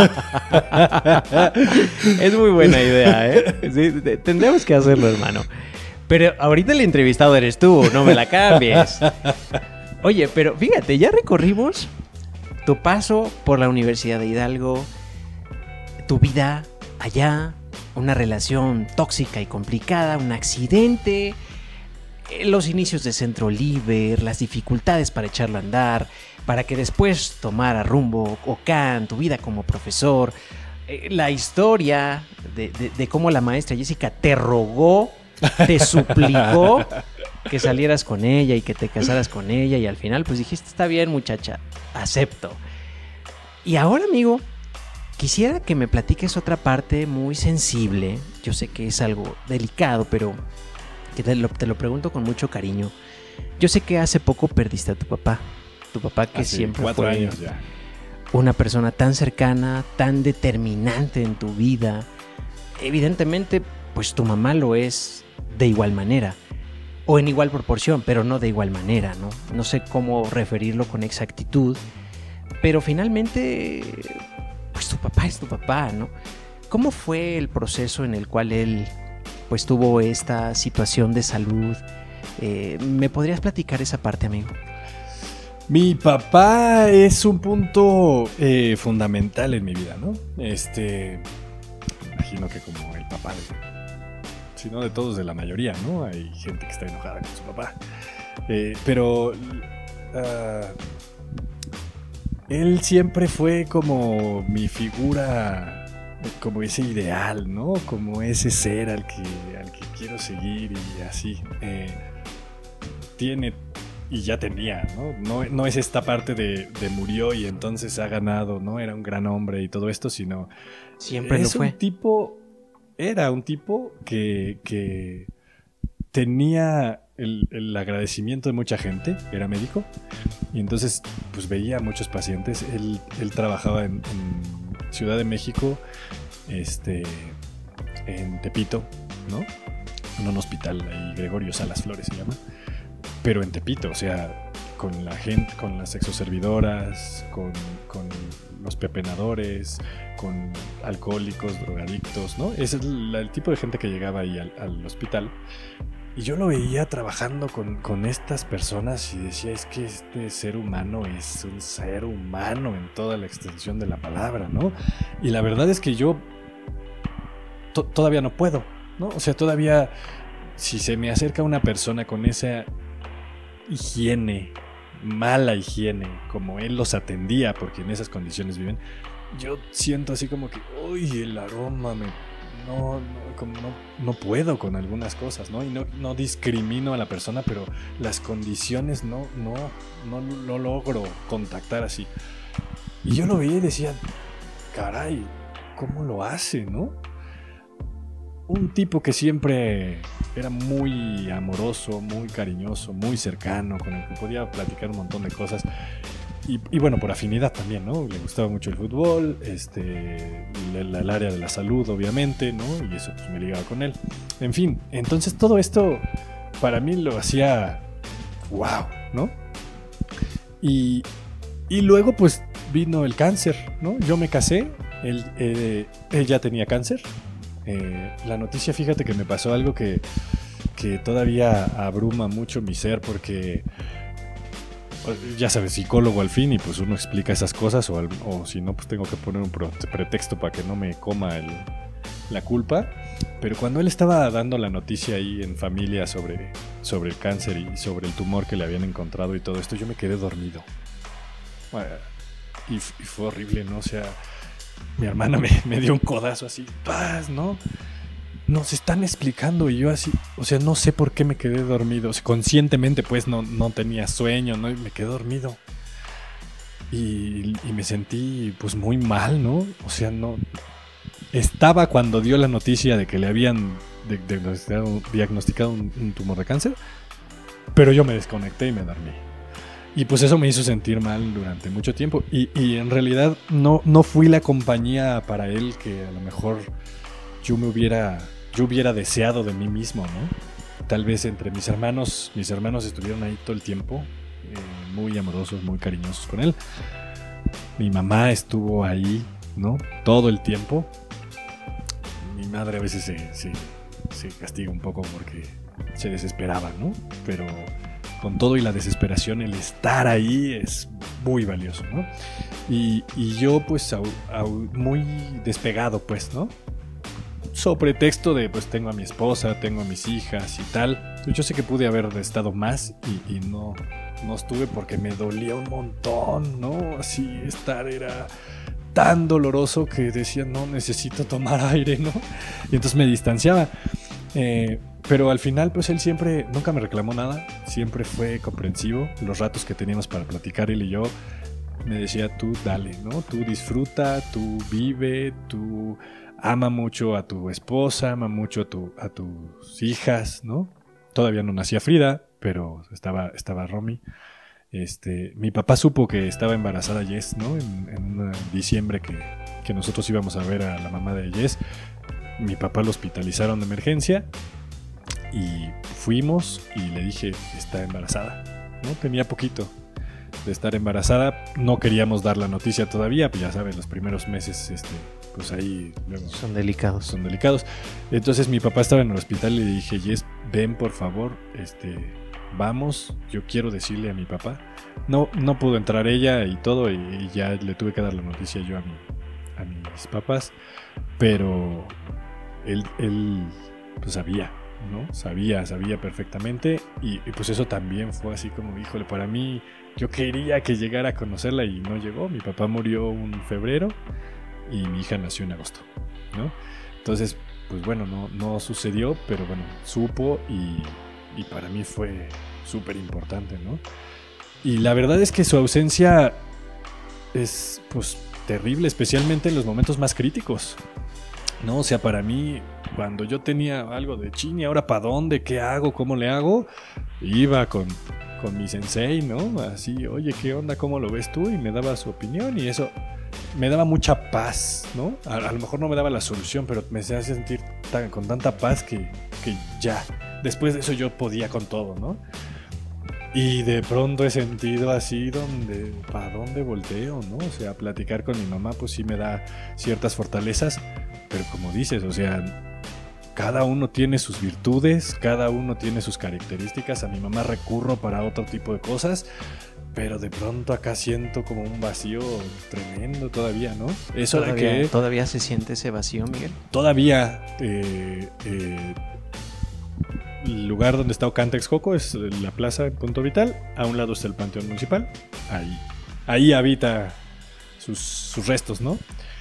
Es muy buena idea, ¿eh? Sí, tendremos que hacerlo, hermano. Pero ahorita el entrevistado eres tú, no me la cambies. Oye, pero fíjate, ya recorrimos tu paso por la Universidad de Hidalgo, tu vida allá, una relación tóxica y complicada, un accidente, los inicios de Centro Liber, las dificultades para echarlo a andar, para que después tomara rumbo Ocán, tu vida como profesor, la historia de cómo la maestra Jessica te rogó, te suplicó que salieras con ella y que te casaras con ella y al final pues dijiste, está bien muchacha, acepto. Y ahora, amigo, quisiera que me platiques otra parte muy sensible. Yo sé que es algo delicado, pero que te lo pregunto con mucho cariño. Yo sé que hace poco perdiste a tu papá que hace siempre 4 fue años ya. Una persona tan cercana, tan determinante en tu vida. Evidentemente, pues tu mamá lo es de igual manera. O en igual proporción, pero no de igual manera, ¿no? No sé cómo referirlo con exactitud, pero finalmente, pues tu papá es tu papá, ¿no? ¿Cómo fue el proceso en el cual él, pues tuvo esta situación de salud? ¿Me podrías platicar esa parte, amigo? Mi papá es un punto fundamental en mi vida, ¿no? Imagino que como el papá sino de todos, de la mayoría, ¿no? Hay gente que está enojada con su papá. Pero él siempre fue como mi figura, como ese ideal, ¿no? Como ese ser al que quiero seguir y así. Tiene, y ya tenía, ¿no? No es esta parte de murió y entonces ha ganado, ¿no? Era un gran hombre y todo esto, sino... Siempre lo fue. Era un tipo que tenía el agradecimiento de mucha gente, era médico, y entonces pues veía a muchos pacientes. Él trabajaba en Ciudad de México, en Tepito, ¿no? En un hospital ahí, Gregorio Salas Flores se llama, pero en Tepito, o sea, con la gente, con las exoservidoras, con los pepenadores, con alcohólicos, drogadictos, ¿no? Ese es el tipo de gente que llegaba ahí al hospital. Y yo lo veía trabajando con estas personas y decía, es que este ser humano es un ser humano en toda la extensión de la palabra, ¿no? Y la verdad es que yo todavía no puedo, ¿no? O sea, todavía, si se me acerca una persona con esa higiene, mala higiene, como él los atendía, porque en esas condiciones viven, yo siento así como que, uy, el aroma no puedo con algunas cosas, ¿no? Y no discrimino a la persona, pero las condiciones no logro contactar así. Y yo lo veía y decía, caray, ¿cómo lo hace, no? Un tipo que siempre era muy amoroso, muy cariñoso, muy cercano, con el que podía platicar un montón de cosas. Y bueno, por afinidad también, ¿no? Le gustaba mucho el fútbol, el área de la salud, obviamente, ¿no? Y eso pues me ligaba con él. En fin, entonces todo esto para mí lo hacía wow, ¿no? Y luego pues vino el cáncer, ¿no? Yo me casé, él ya tenía cáncer. La noticia, fíjate que me pasó algo que todavía abruma mucho mi ser, porque ya sabes, psicólogo al fin, y pues uno explica esas cosas, o si no, pues tengo que poner un pretexto para que no me coma la culpa. Pero cuando él estaba dando la noticia ahí en familia sobre el cáncer y sobre el tumor que le habían encontrado y todo esto, yo me quedé dormido. Y fue horrible, ¿no? O sea, mi hermana me dio un codazo así, ¡paz!, ¿no? Nos están explicando, y yo así, o sea, no sé por qué me quedé dormido. O sea, conscientemente pues no tenía sueño, ¿no? Y me quedé dormido. Y me sentí pues muy mal, ¿no? O sea, no... Estaba cuando dio la noticia de que le habían diagnosticado un tumor de cáncer, pero yo me desconecté y me dormí. Y pues eso me hizo sentir mal durante mucho tiempo. Y en realidad no fui la compañía para él que a lo mejor yo hubiera deseado de mí mismo, ¿no? Tal vez entre mis hermanos estuvieron ahí todo el tiempo, muy amorosos, muy cariñosos con él. Mi mamá estuvo ahí, ¿no? Todo el tiempo. Mi madre a veces se castiga un poco porque se desesperaba, ¿no? Pero con todo y la desesperación, el estar ahí es muy valioso, ¿no? Y yo pues muy despegado, pues, ¿no? Sobre pretexto de pues tengo a mi esposa, tengo a mis hijas y tal. Yo sé que pude haber estado más y no estuve porque me dolía un montón, ¿no? Así estar era tan doloroso que decía, no, necesito tomar aire, ¿no? Y entonces me distanciaba. Pero al final pues él siempre, nunca me reclamó nada, siempre fue comprensivo. Los ratos que teníamos para platicar él y yo, me decía, tú dale, ¿no? Tú disfruta, tú vive, tú ama mucho a tu esposa, ama mucho a tus hijas, ¿no? Todavía no nacía Frida, pero estaba Romy. Mi papá supo que estaba embarazada Jess, ¿no? En diciembre que nosotros íbamos a ver a la mamá de Jess. Mi papá lo hospitalizaron de emergencia y fuimos y le dije, está embarazada, ¿no? Tenía poquito de estar embarazada. No queríamos dar la noticia todavía, pues ya sabes, los primeros meses, pues ahí luego son delicados. Entonces mi papá estaba en el hospital y le dije, Jess, ven por favor, vamos, yo quiero decirle a mi papá. No pudo entrar ella y todo, y ya le tuve que dar la noticia yo a mis papás, pero él pues sabía, ¿no? Sabía perfectamente, y pues eso también fue así como, híjole, para mí, yo quería que llegara a conocerla y no llegó. Mi papá murió en febrero y mi hija nació en agosto, ¿no? Entonces, pues bueno, no sucedió, pero bueno, supo y para mí fue súper importante, ¿no? Y la verdad es que su ausencia es pues terrible, especialmente en los momentos más críticos, ¿no? O sea, para mí, cuando yo tenía algo de chini, ¿ahora para dónde? ¿Qué hago? ¿Cómo le hago? Iba con mi sensei, ¿no? Así, oye, ¿qué onda? ¿Cómo lo ves tú? Y me daba su opinión, y eso me daba mucha paz, ¿no? A lo mejor no me daba la solución, pero me hacía sentir con tanta paz que ya, después de eso yo podía con todo, ¿no? Y de pronto he sentido así ¿para dónde volteo, no? O sea, platicar con mi mamá pues sí me da ciertas fortalezas, pero como dices, o sea, cada uno tiene sus virtudes, cada uno tiene sus características. A mi mamá recurro para otro tipo de cosas, pero de pronto acá siento como un vacío tremendo todavía, ¿no? Eso de que... ¿Todavía se siente ese vacío, Miguel? Todavía... el lugar donde está Ocantexcoco es la plaza en Punto Vital. A un lado está el Panteón Municipal. Ahí habita sus restos, ¿no?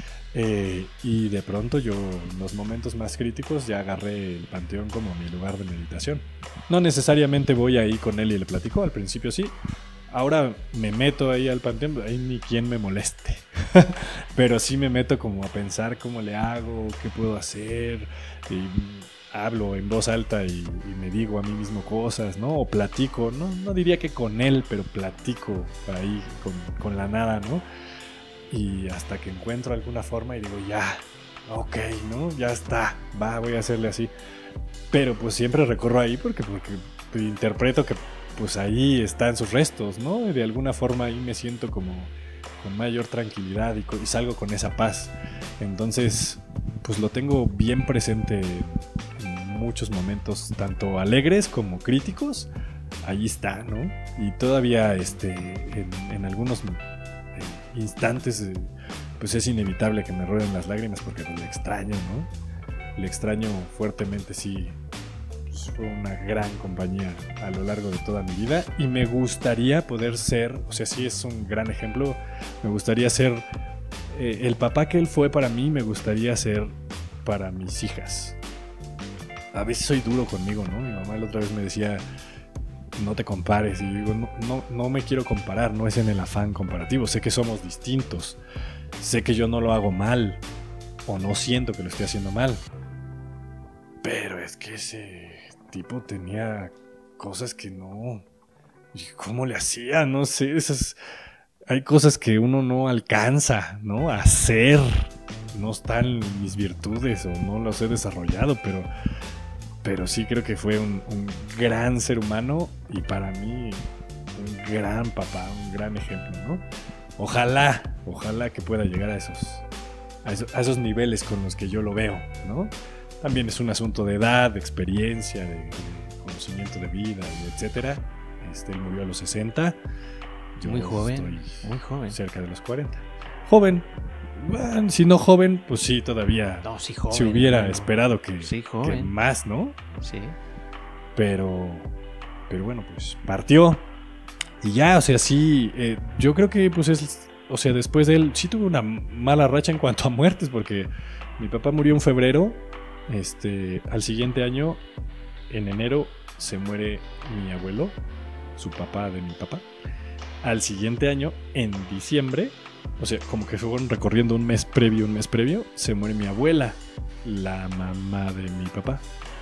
Y de pronto yo, en los momentos más críticos, ya agarré el panteón como mi lugar de meditación. No necesariamente voy ahí con él y le platico, al principio sí. Ahora me meto ahí al panteón, ahí ni quien me moleste. Pero sí me meto como a pensar cómo le hago, qué puedo hacer. Y hablo en voz alta y me digo a mí mismo cosas, ¿no? O platico, no diría que con él, pero platico ahí con la nada, ¿no? Y hasta que encuentro alguna forma y digo, ya, ok, ¿no? Ya está, voy a hacerle así. Pero pues siempre recorro ahí porque interpreto que pues ahí están sus restos, ¿no? Y de alguna forma ahí me siento como con mayor tranquilidad y salgo con esa paz. Entonces, pues lo tengo bien presente en muchos momentos, tanto alegres como críticos. Ahí está, ¿no? Y todavía en algunos instantes pues es inevitable que me rueden las lágrimas porque pues, le extraño, ¿no? Le extraño fuertemente, sí. Pues, fue una gran compañía a lo largo de toda mi vida y me gustaría poder ser, o sea, sí es un gran ejemplo, me gustaría ser el papá que él fue para mí, me gustaría ser para mis hijas. A veces soy duro conmigo, ¿no? Mi mamá la otra vez me decía, no te compares, y digo, no me quiero comparar, no es en el afán comparativo, sé que somos distintos, sé que yo no lo hago mal o no siento que lo esté haciendo mal, pero es que ese tipo tenía cosas que no, y cómo le hacía, no sé, hay cosas que uno no alcanza, ¿no? A hacer, no están mis virtudes o no los he desarrollado, pero sí creo que fue un gran ser humano y para mí un gran papá, un gran ejemplo, ¿no? Ojalá que pueda llegar a esos niveles con los que yo lo veo, ¿no? También es un asunto de edad, de experiencia, de conocimiento de vida, etcétera. Él murió a los 60. Yo muy joven, estoy muy joven. Cerca de los 40. Joven. Bueno, si no joven, pues sí, todavía. No, sí, joven. Se hubiera esperado que, sí, que más, ¿no? Sí. Pero bueno, pues partió. Y ya, o sea, sí, yo creo que pues o sea, después de él sí tuve una mala racha en cuanto a muertes, porque mi papá murió en febrero, al siguiente año, en enero, se muere mi abuelo, su papá de mi papá. Al siguiente año, en diciembre, o sea, como que fueron recorriendo un mes previo, se muere mi abuela, la mamá de mi papá.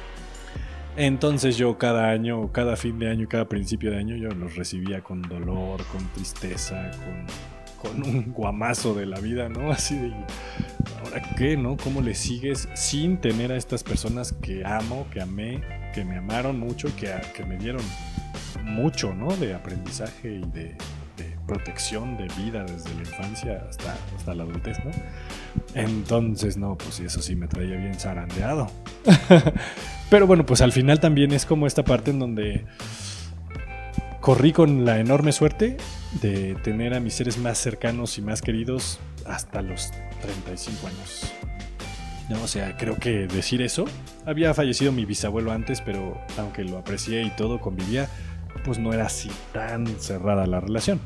Entonces yo cada año, cada fin de año, cada principio de año, yo los recibía con dolor, con tristeza, con un guamazo de la vida, ¿no? Así de, ¿ahora qué, no? ¿Cómo le sigues sin tener a estas personas que amo, que amé, que me amaron mucho, que me dieron mucho, ¿no? De aprendizaje y de protección de vida desde la infancia hasta la adultez, ¿no? Entonces, no, pues eso sí me traía bien zarandeado. Pero bueno, pues al final también es como esta parte en donde corrí con la enorme suerte de tener a mis seres más cercanos y más queridos hasta los 35 años. No, o sea, creo que decir eso, había fallecido mi bisabuelo antes, pero aunque lo aprecié y todo, convivía, pues no era así tan cerrada la relación.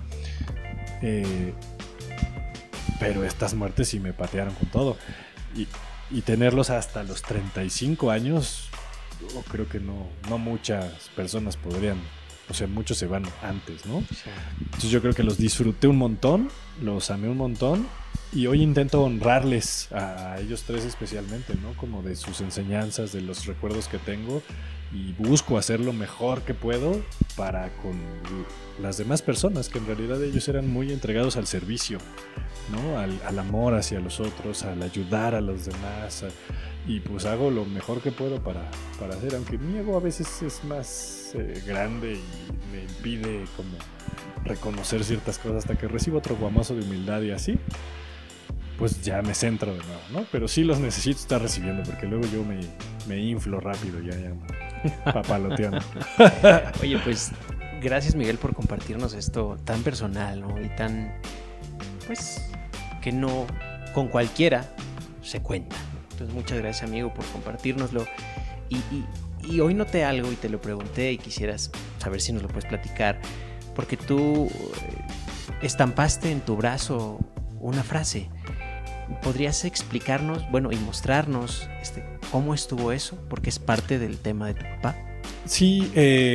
Pero estas muertes sí me patearon con todo. Y tenerlos hasta los 35 años, yo creo que no muchas personas podrían. O sea, muchos se van antes, ¿no? Sí. Entonces yo creo que los disfruté un montón, los amé un montón. Y hoy intento honrarles a ellos tres especialmente, ¿no? Como de sus enseñanzas, de los recuerdos que tengo. y busco hacer lo mejor que puedo para con las demás personas, que en realidad ellos eran muy entregados al servicio, ¿no? Al amor hacia los otros, al ayudar a los demás, y pues hago lo mejor que puedo para hacer, aunque mi ego a veces es más grande y me impide como reconocer ciertas cosas hasta que recibo otro guamazo de humildad y así, pues ya me centro de nuevo, ¿no? Pero sí los necesito estar recibiendo, porque luego yo me inflo rápido, ya papaloteando. Oye, pues gracias, Miguel, por compartirnos esto tan personal, ¿no? Y tan, pues, que no con cualquiera se cuenta. Entonces, muchas gracias, amigo, por compartírnoslo. Y hoy noté algo y te lo pregunté y quisieras saber si nos lo puedes platicar, porque tú estampaste en tu brazo una frase. ¿Podrías explicarnos, bueno, y mostrarnos cómo estuvo eso? Porque es parte del tema de tu papá. Sí,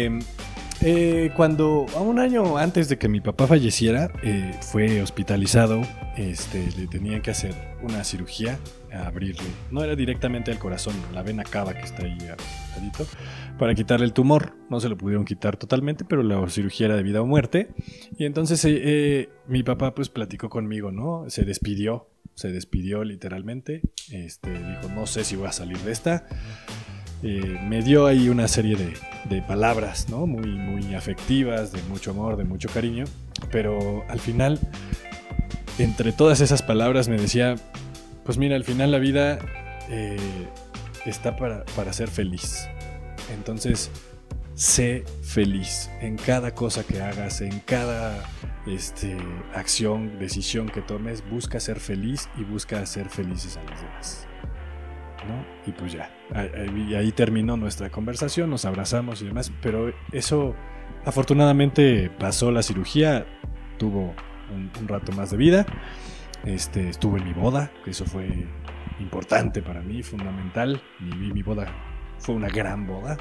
cuando a un año antes de que mi papá falleciera, fue hospitalizado. Le tenían que hacer una cirugía, abrirle, no era directamente al corazón, la vena cava que está ahí adito, para quitarle el tumor. No se lo pudieron quitar totalmente, pero la cirugía era de vida o muerte. Y entonces mi papá pues platicó conmigo, ¿no? Se despidió literalmente. Dijo, no sé si voy a salir de esta. Me dio ahí una serie de palabras, ¿no? Muy, muy afectivas, de mucho amor, de mucho cariño. Pero al final, entre todas esas palabras me decía, pues mira, al final la vida está para ser feliz. Entonces, sé feliz en cada cosa que hagas, en cada acción, decisión que tomes. Busca ser feliz y busca hacer felices a los demás, ¿no? Y pues ya, ahí terminó nuestra conversación, nos abrazamos y demás, pero eso afortunadamente pasó la cirugía, tuvo un rato más de vida. Estuvo en mi boda, que eso fue importante para mí, fundamental. Mi boda fue una gran boda.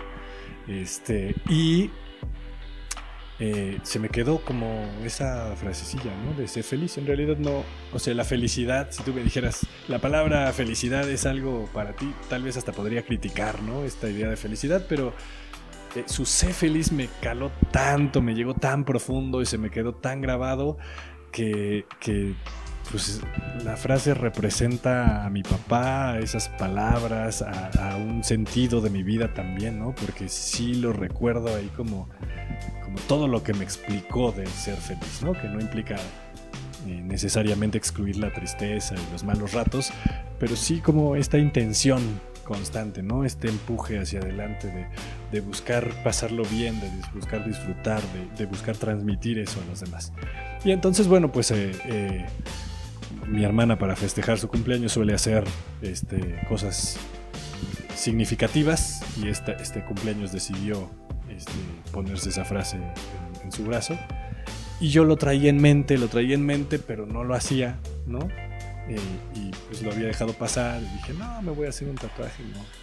Y se me quedó como esa frasecilla, ¿no? De ser feliz. En realidad no, o sea, la felicidad, si tú me dijeras, la palabra felicidad es algo para ti, tal vez hasta podría criticar, ¿no? Esta idea de felicidad, pero su sé feliz me caló tanto, me llegó tan profundo y se me quedó tan grabado que pues la frase representa a mi papá, a esas palabras, a un sentido de mi vida también, ¿no? Porque sí lo recuerdo ahí como todo lo que me explicó de ser feliz, ¿no? Que no implica necesariamente excluir la tristeza y los malos ratos, pero sí como esta intención constante, ¿no? Este empuje hacia adelante de buscar pasarlo bien, de buscar disfrutar, de buscar transmitir eso a los demás. Y entonces, bueno, pues mi hermana, para festejar su cumpleaños, suele hacer cosas significativas, y este cumpleaños decidió ponerse esa frase en su brazo, y yo lo traía en mente, pero no lo hacía, ¿no? Y pues lo había dejado pasar, y dije, no, me voy a hacer un tatuaje.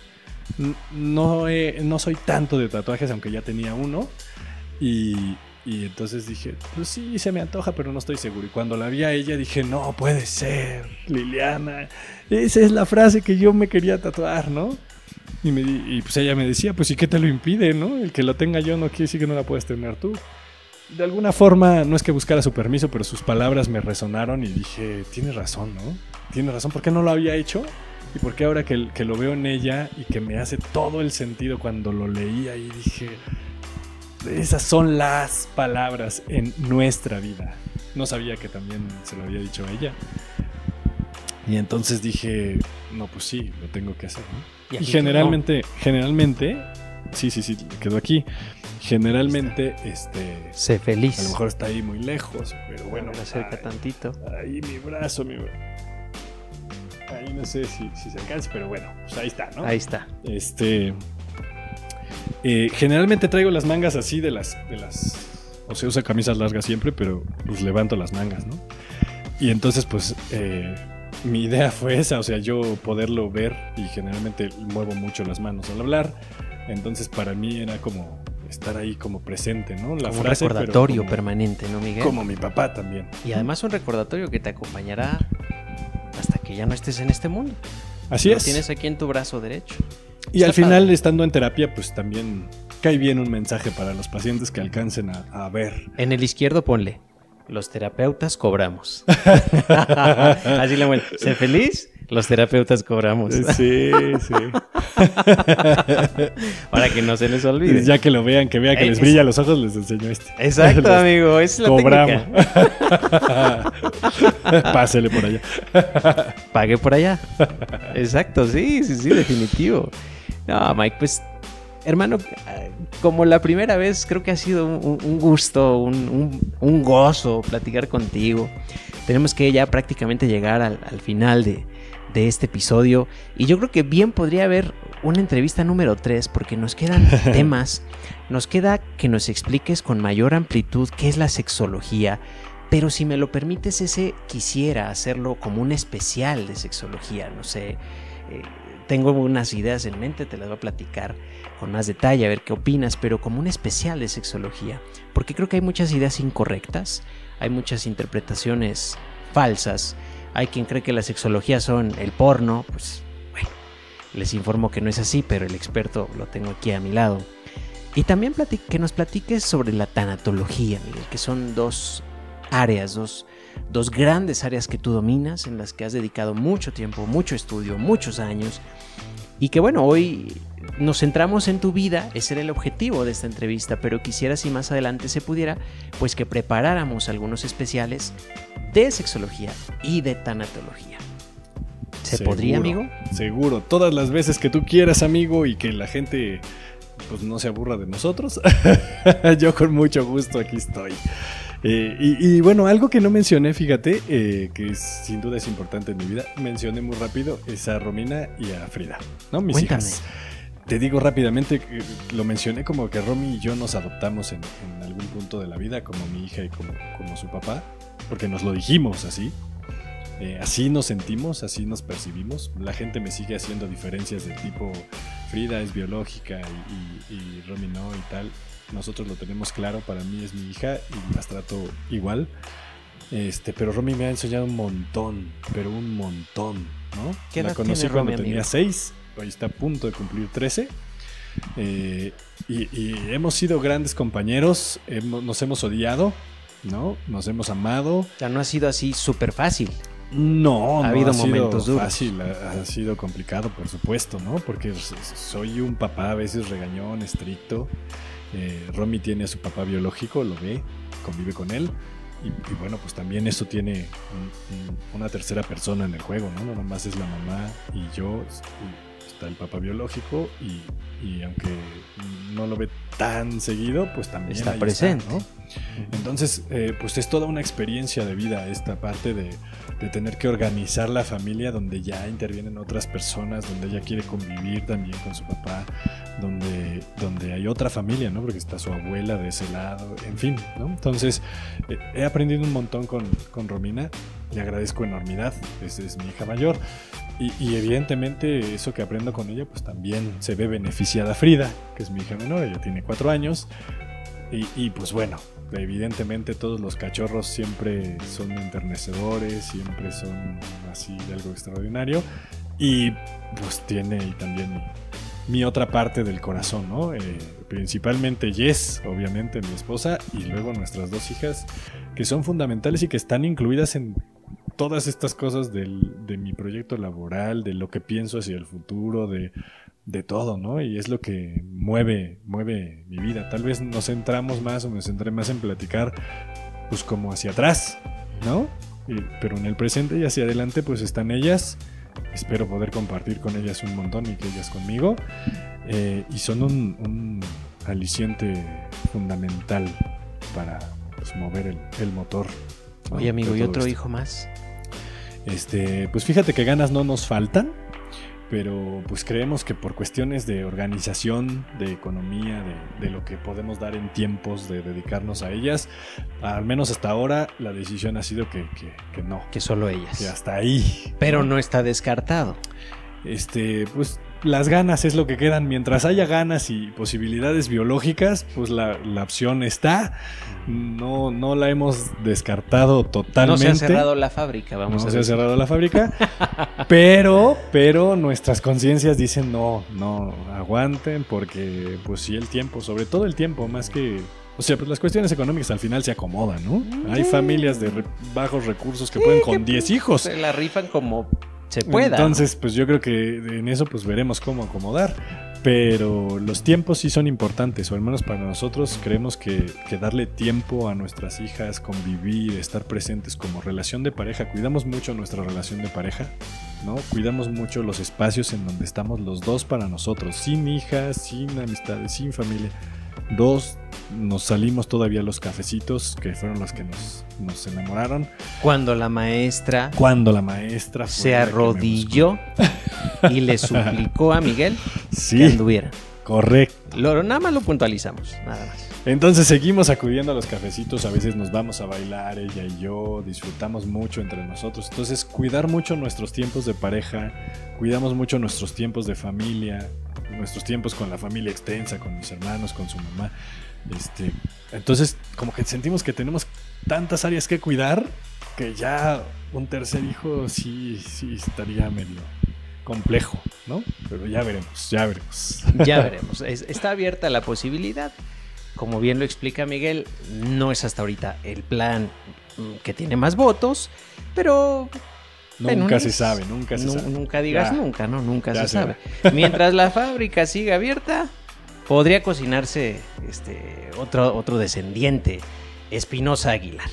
No soy tanto de tatuajes, aunque ya tenía uno, y entonces dije, pues sí, se me antoja, pero no estoy seguro. Y cuando la vi a ella dije, no puede ser, Liliana, esa es la frase que yo me quería tatuar, ¿no? Y pues ella me decía, pues ¿y qué te lo impide, no? El que lo tenga yo no quiere decir que no la puedes tener tú. De alguna forma, no es que buscara su permiso, pero sus palabras me resonaron y dije, tiene razón, ¿no? Tiene razón, ¿por qué no lo había hecho? Y por qué ahora que lo veo en ella y que me hace todo el sentido cuando lo leía, y dije, esas son las palabras en nuestra vida. No sabía que también se lo había dicho a ella. Y entonces dije, no, pues sí, lo tengo que hacer, ¿no? Y generalmente, sí, quedó aquí. Generalmente, sé feliz. A lo mejor está ahí muy lejos, pero bueno. Me acerca tantito. Ahí mi brazo. Ahí no sé si se alcanza, pero bueno, pues ahí está, ¿no? Ahí está. Generalmente traigo las mangas así de las... O sea, usa camisas largas siempre, pero pues levanto las mangas, ¿no? Y entonces, pues... mi idea fue esa, o sea, yo poderlo ver, y generalmente muevo mucho las manos al hablar, entonces para mí era como estar ahí como presente, ¿no? La como frase, un recordatorio pero como, permanente, ¿no, Miguel? Como mi papá también. Y además un recordatorio que te acompañará hasta que ya no estés en este mundo. Así Lo es. tienes aquí en tu brazo derecho. Y al final, estando en terapia, pues también cae bien un mensaje para los pacientes que alcancen a ver. En el izquierdo ponle: los terapeutas cobramos. Así le muestro. Sé feliz, los terapeutas cobramos. Sí, sí. Para que no se les olvide. Ya que lo vean, que les brilla los ojos, les enseño este. Exacto, amigo. Esa es la cobramos. técnica. Pásele por allá. Pague por allá. Exacto, sí, definitivo. No, Mike, pues, hermano, como la primera vez, creo que ha sido un gusto, un gozo platicar contigo. Tenemos que ya prácticamente llegar al final de este episodio. Y yo creo que bien podría haber una entrevista número 3, porque nos quedan temas. Nos queda que nos expliques con mayor amplitud qué es la sexología. Pero si me lo permites, quisiera hacerlo como un especial de sexología. No sé, tengo unas ideas en mente, te las voy a platicar con más detalle, a ver qué opinas, pero como un especial de sexología. Porque creo que hay muchas ideas incorrectas, hay muchas interpretaciones falsas. Hay quien cree que la sexología son el porno, pues bueno, les informo que no es así, pero el experto lo tengo aquí a mi lado. Y también que nos platiques sobre la tanatología, Miguel, que son dos áreas, dos grandes áreas que tú dominas, en las que has dedicado mucho tiempo, mucho estudio, muchos años, y que bueno, hoy nos centramos en tu vida. Ese era el objetivo de esta entrevista, pero quisiera, si más adelante se pudiera, pues que preparáramos algunos especiales de sexología y de tanatología. ¿Se podría, amigo? Seguro, todas las veces que tú quieras, amigo, y que la gente pues no se aburra de nosotros. Yo con mucho gusto aquí estoy. Y bueno, algo que no mencioné, fíjate, que sin duda es importante en mi vida, mencioné muy rápido, es a Romina y a Frida, ¿no? Mis Cuéntame. hijas. Te digo rápidamente, lo mencioné como que Romy y yo nos adoptamos en algún punto de la vida, como mi hija y como su papá, porque nos lo dijimos así. Así nos sentimos, así nos percibimos. La gente me sigue haciendo diferencias del tipo Frida es biológica y Romy no y tal. Nosotros lo tenemos claro, para mí es mi hija y las trato igual. Pero Romy me ha enseñado un montón, pero un montón, ¿no? ¿Qué edad la conocí tiene cuando Romy, tenía amigo? 6, hoy está a punto de cumplir 13. Y hemos sido grandes compañeros, nos hemos odiado, ¿no? Nos hemos amado. O sea, no ha sido así súper fácil. No, Ha no habido ha sido momentos duros. fácil, ha sido complicado, por supuesto, ¿no? Porque soy un papá a veces regañón, estricto. Romy tiene a su papá biológico, lo ve, convive con él. Y bueno, pues también eso tiene una tercera persona en el juego, ¿no? No nomás es la mamá y yo, está el papá biológico y aunque no lo ve tan seguido, pues también Está ahí presente. está, ¿no? Entonces, pues es toda una experiencia de vida esta parte de tener que organizar la familia donde ya intervienen otras personas, donde ella quiere convivir también con su papá, donde hay otra familia, ¿no? Porque está su abuela de ese lado, en fin, ¿no? Entonces, he aprendido un montón con Romina, le agradezco enormidad, es mi hija mayor, y evidentemente eso que aprendo con ella, pues también se ve beneficiada Frida, que es mi hija menor, ella tiene 4 años, y pues bueno, evidentemente todos los cachorros siempre son enternecedores, siempre son así de algo extraordinario, y pues tiene también mi otra parte del corazón, ¿no? Principalmente Jess, obviamente mi esposa, y luego nuestras 2 hijas, que son fundamentales y que están incluidas en todas estas cosas de mi proyecto laboral, de lo que pienso hacia el futuro, de todo, ¿no? Y es lo que mueve mi vida. Tal vez nos centramos más o me centré más en platicar, pues como hacia atrás, ¿no? Pero en el presente y hacia adelante, pues están ellas. Espero poder compartir con ellas un montón y que ellas conmigo. Y son un aliciente fundamental para pues, mover el motor, ¿no? Oye, amigo, De ¿y todo otro esto. hijo más? Pues fíjate que ganas no nos faltan, pero pues creemos que por cuestiones de organización, de economía, de lo que podemos dar en tiempos de dedicarnos a ellas, al menos hasta ahora la decisión ha sido que no, Que solo ellas. que hasta ahí. Pero no está descartado. Pues las ganas es lo que quedan. Mientras haya ganas y posibilidades biológicas, pues la opción está. No la hemos descartado totalmente. No se ha cerrado la fábrica, vamos a ver. No se ha cerrado la fábrica, pero nuestras conciencias dicen no, aguanten, porque pues sí, el tiempo, sobre todo el tiempo, más que... O sea, pues las cuestiones económicas al final se acomodan, ¿no? Hay familias de bajos recursos que pueden con 10 hijos. Se la rifan como se pueda. Entonces, pues yo creo que en eso pues veremos cómo acomodar. Pero los tiempos sí son importantes, o al menos para nosotros creemos que darle tiempo a nuestras hijas, convivir, estar presentes como relación de pareja. Cuidamos mucho nuestra relación de pareja, ¿no? Cuidamos mucho los espacios en donde estamos los dos para nosotros, sin hijas, sin amistades, sin familia. Nos salimos todavía a los cafecitos, que fueron los que nos enamoraron. Cuando la maestra fue se arrodilló y le suplicó a Miguel sí, que anduviera. Correcto. Nada más lo puntualizamos, nada más. Entonces seguimos acudiendo a los cafecitos, a veces nos vamos a bailar, ella y yo, disfrutamos mucho entre nosotros. Entonces cuidar mucho nuestros tiempos de pareja, cuidamos mucho nuestros tiempos de familia, nuestros tiempos con la familia extensa, con mis hermanos, con su mamá. Entonces como que sentimos que tenemos tantas áreas que cuidar que ya un tercer hijo sí estaría medio complejo, ¿no? Pero ya veremos. Ya veremos. Está abierta la posibilidad. Como bien lo explica Miguel, no es hasta ahorita el plan que tiene más votos, pero... Nunca se sabe. Nunca digas ya, nunca, ¿no? Nunca se sabe. Va. Mientras la fábrica siga abierta, podría cocinarse otro descendiente, Espinosa Aguilar.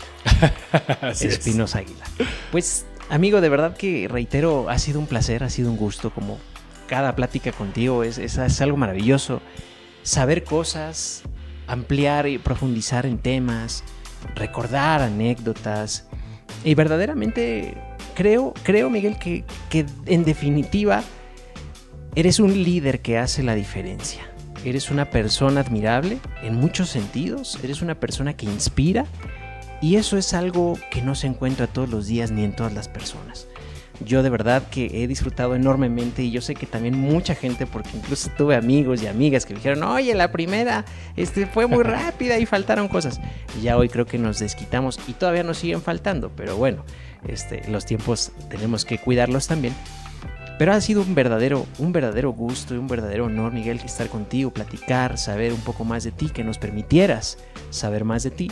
Espinosa Aguilar. Pues, amigo, de verdad que reitero, ha sido un placer, ha sido un gusto, como cada plática contigo es algo maravilloso. Saber cosas, ampliar y profundizar en temas, recordar anécdotas. Y verdaderamente creo Miguel, que en definitiva eres un líder que hace la diferencia. Eres una persona admirable en muchos sentidos, eres una persona que inspira, y eso es algo que no se encuentra todos los días ni en todas las personas. Yo de verdad que he disfrutado enormemente, y yo sé que también mucha gente, porque incluso tuve amigos y amigas que me dijeron, oye, la primera fue muy rápida y faltaron cosas. Y ya hoy creo que nos desquitamos y todavía nos siguen faltando, pero bueno, los tiempos tenemos que cuidarlos también. Pero ha sido un verdadero gusto y un verdadero honor, Miguel, estar contigo, platicar, saber un poco más de ti, que nos permitieras saber más de ti.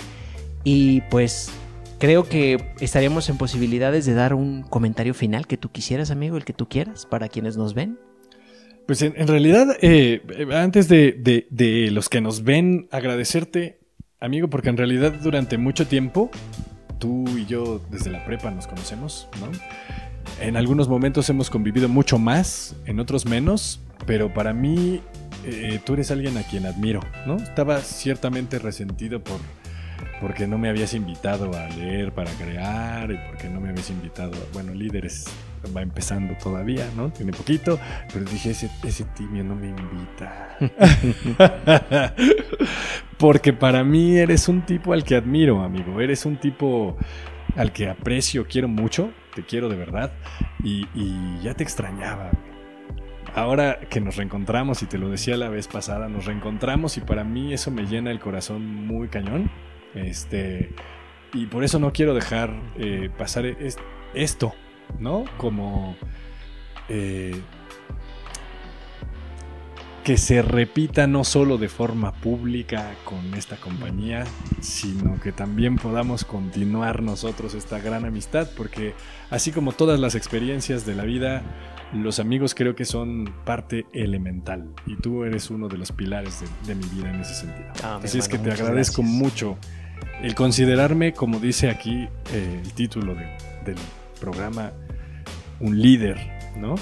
Y pues creo que estaríamos en posibilidades de dar un comentario final que tú quisieras, amigo, el que tú quieras, para quienes nos ven. Pues en realidad, antes de los que nos ven, agradecerte, amigo, porque en realidad durante mucho tiempo, tú y yo desde la prepa nos conocemos, ¿no? En algunos momentos hemos convivido mucho más, en otros menos, pero para mí tú eres alguien a quien admiro, ¿no? Estaba ciertamente resentido porque no me habías invitado a leer para crear, y porque no me habías invitado, bueno, Líderes va empezando todavía, ¿no? Tiene poquito, pero dije, ese tibio no me invita. Porque para mí eres un tipo al que admiro, amigo, eres un tipo al que aprecio, quiero mucho, te quiero de verdad, y ya te extrañaba. Ahora que nos reencontramos, y te lo decía la vez pasada, nos reencontramos y para mí eso me llena el corazón muy cañón. Y por eso no quiero dejar pasar esto, ¿no? Como que se repita no solo de forma pública con esta compañía, sino que también podamos continuar nosotros esta gran amistad, porque así como todas las experiencias de la vida, los amigos creo que son parte elemental, y tú eres uno de los pilares de mi vida en ese sentido. Así es que te agradezco mucho el considerarme, como dice aquí el título del programa, un líder, ¿no?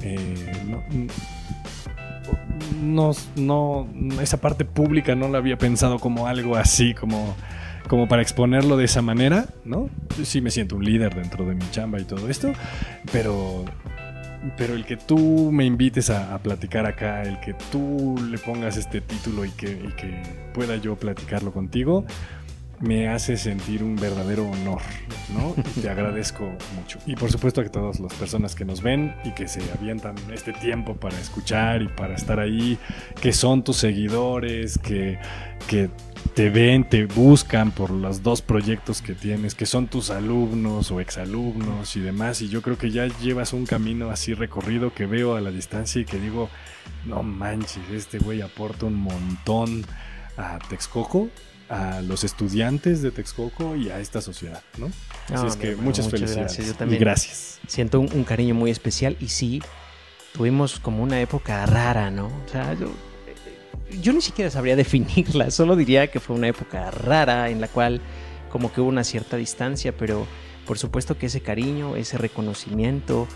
No, esa parte pública no la había pensado como algo así, como para exponerlo de esa manera, ¿no? Sí me siento un líder dentro de mi chamba y todo esto, pero el que tú me invites a platicar acá, el que tú le pongas este título y que pueda yo platicarlo contigo, me hace sentir un verdadero honor, ¿no? Y te agradezco mucho. Y por supuesto a todas las personas que nos ven y que se avientan este tiempo para escuchar y para estar ahí, que son tus seguidores, que te ven, te buscan por los 2 proyectos que tienes, que son tus alumnos o exalumnos y demás. Y yo creo que ya llevas un camino así recorrido que veo a la distancia y que digo, no manches, este güey aporta un montón a Texcoco, a los estudiantes de Texcoco y a esta sociedad, ¿no? Así es que muchas felicidades. Gracias. Yo también y gracias. Siento un cariño muy especial y sí, tuvimos como una época rara, ¿no? O sea, yo ni siquiera sabría definirla, solo diría que fue una época rara en la cual como que hubo una cierta distancia, pero por supuesto que ese cariño, ese reconocimiento,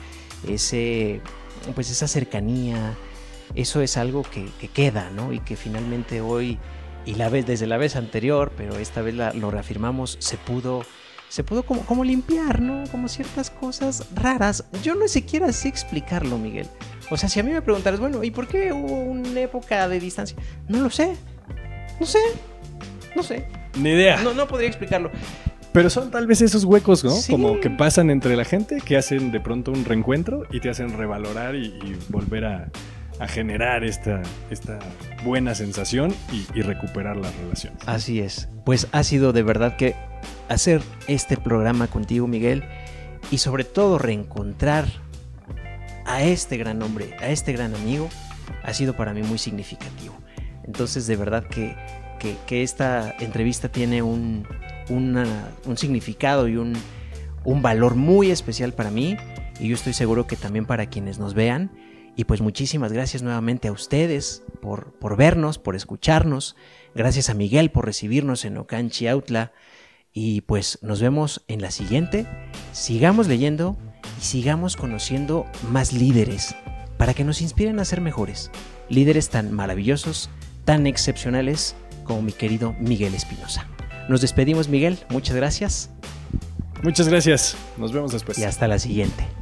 pues esa cercanía, eso es algo que queda, ¿no? Y que finalmente hoy, y desde la vez anterior, pero esta vez lo reafirmamos, se pudo como limpiar, ¿no? Como ciertas cosas raras. Yo no siquiera sé explicarlo, Miguel. O sea, si a mí me preguntaras, bueno, ¿y por qué hubo una época de distancia? No lo sé. No sé. Ni idea. No podría explicarlo. Pero son tal vez esos huecos, ¿no? Sí. Como que pasan entre la gente, que hacen de pronto un reencuentro y te hacen revalorar y volver a generar esta buena sensación y recuperar las relaciones. Así es. Pues ha sido de verdad que hacer este programa contigo, Miguel, y sobre todo reencontrar a este gran hombre, a este gran amigo, ha sido para mí muy significativo. Entonces, de verdad que esta entrevista tiene un significado y un valor muy especial para mí, y yo estoy seguro que también para quienes nos vean. Y pues muchísimas gracias nuevamente a ustedes por vernos, por escucharnos. Gracias a Miguel por recibirnos en Ocanchi Autla. Y pues nos vemos en la siguiente. Sigamos leyendo y sigamos conociendo más líderes para que nos inspiren a ser mejores. Líderes tan maravillosos, tan excepcionales como mi querido Miguel Espinosa. Nos despedimos, Miguel. Muchas gracias. Muchas gracias. Nos vemos después. Y hasta la siguiente.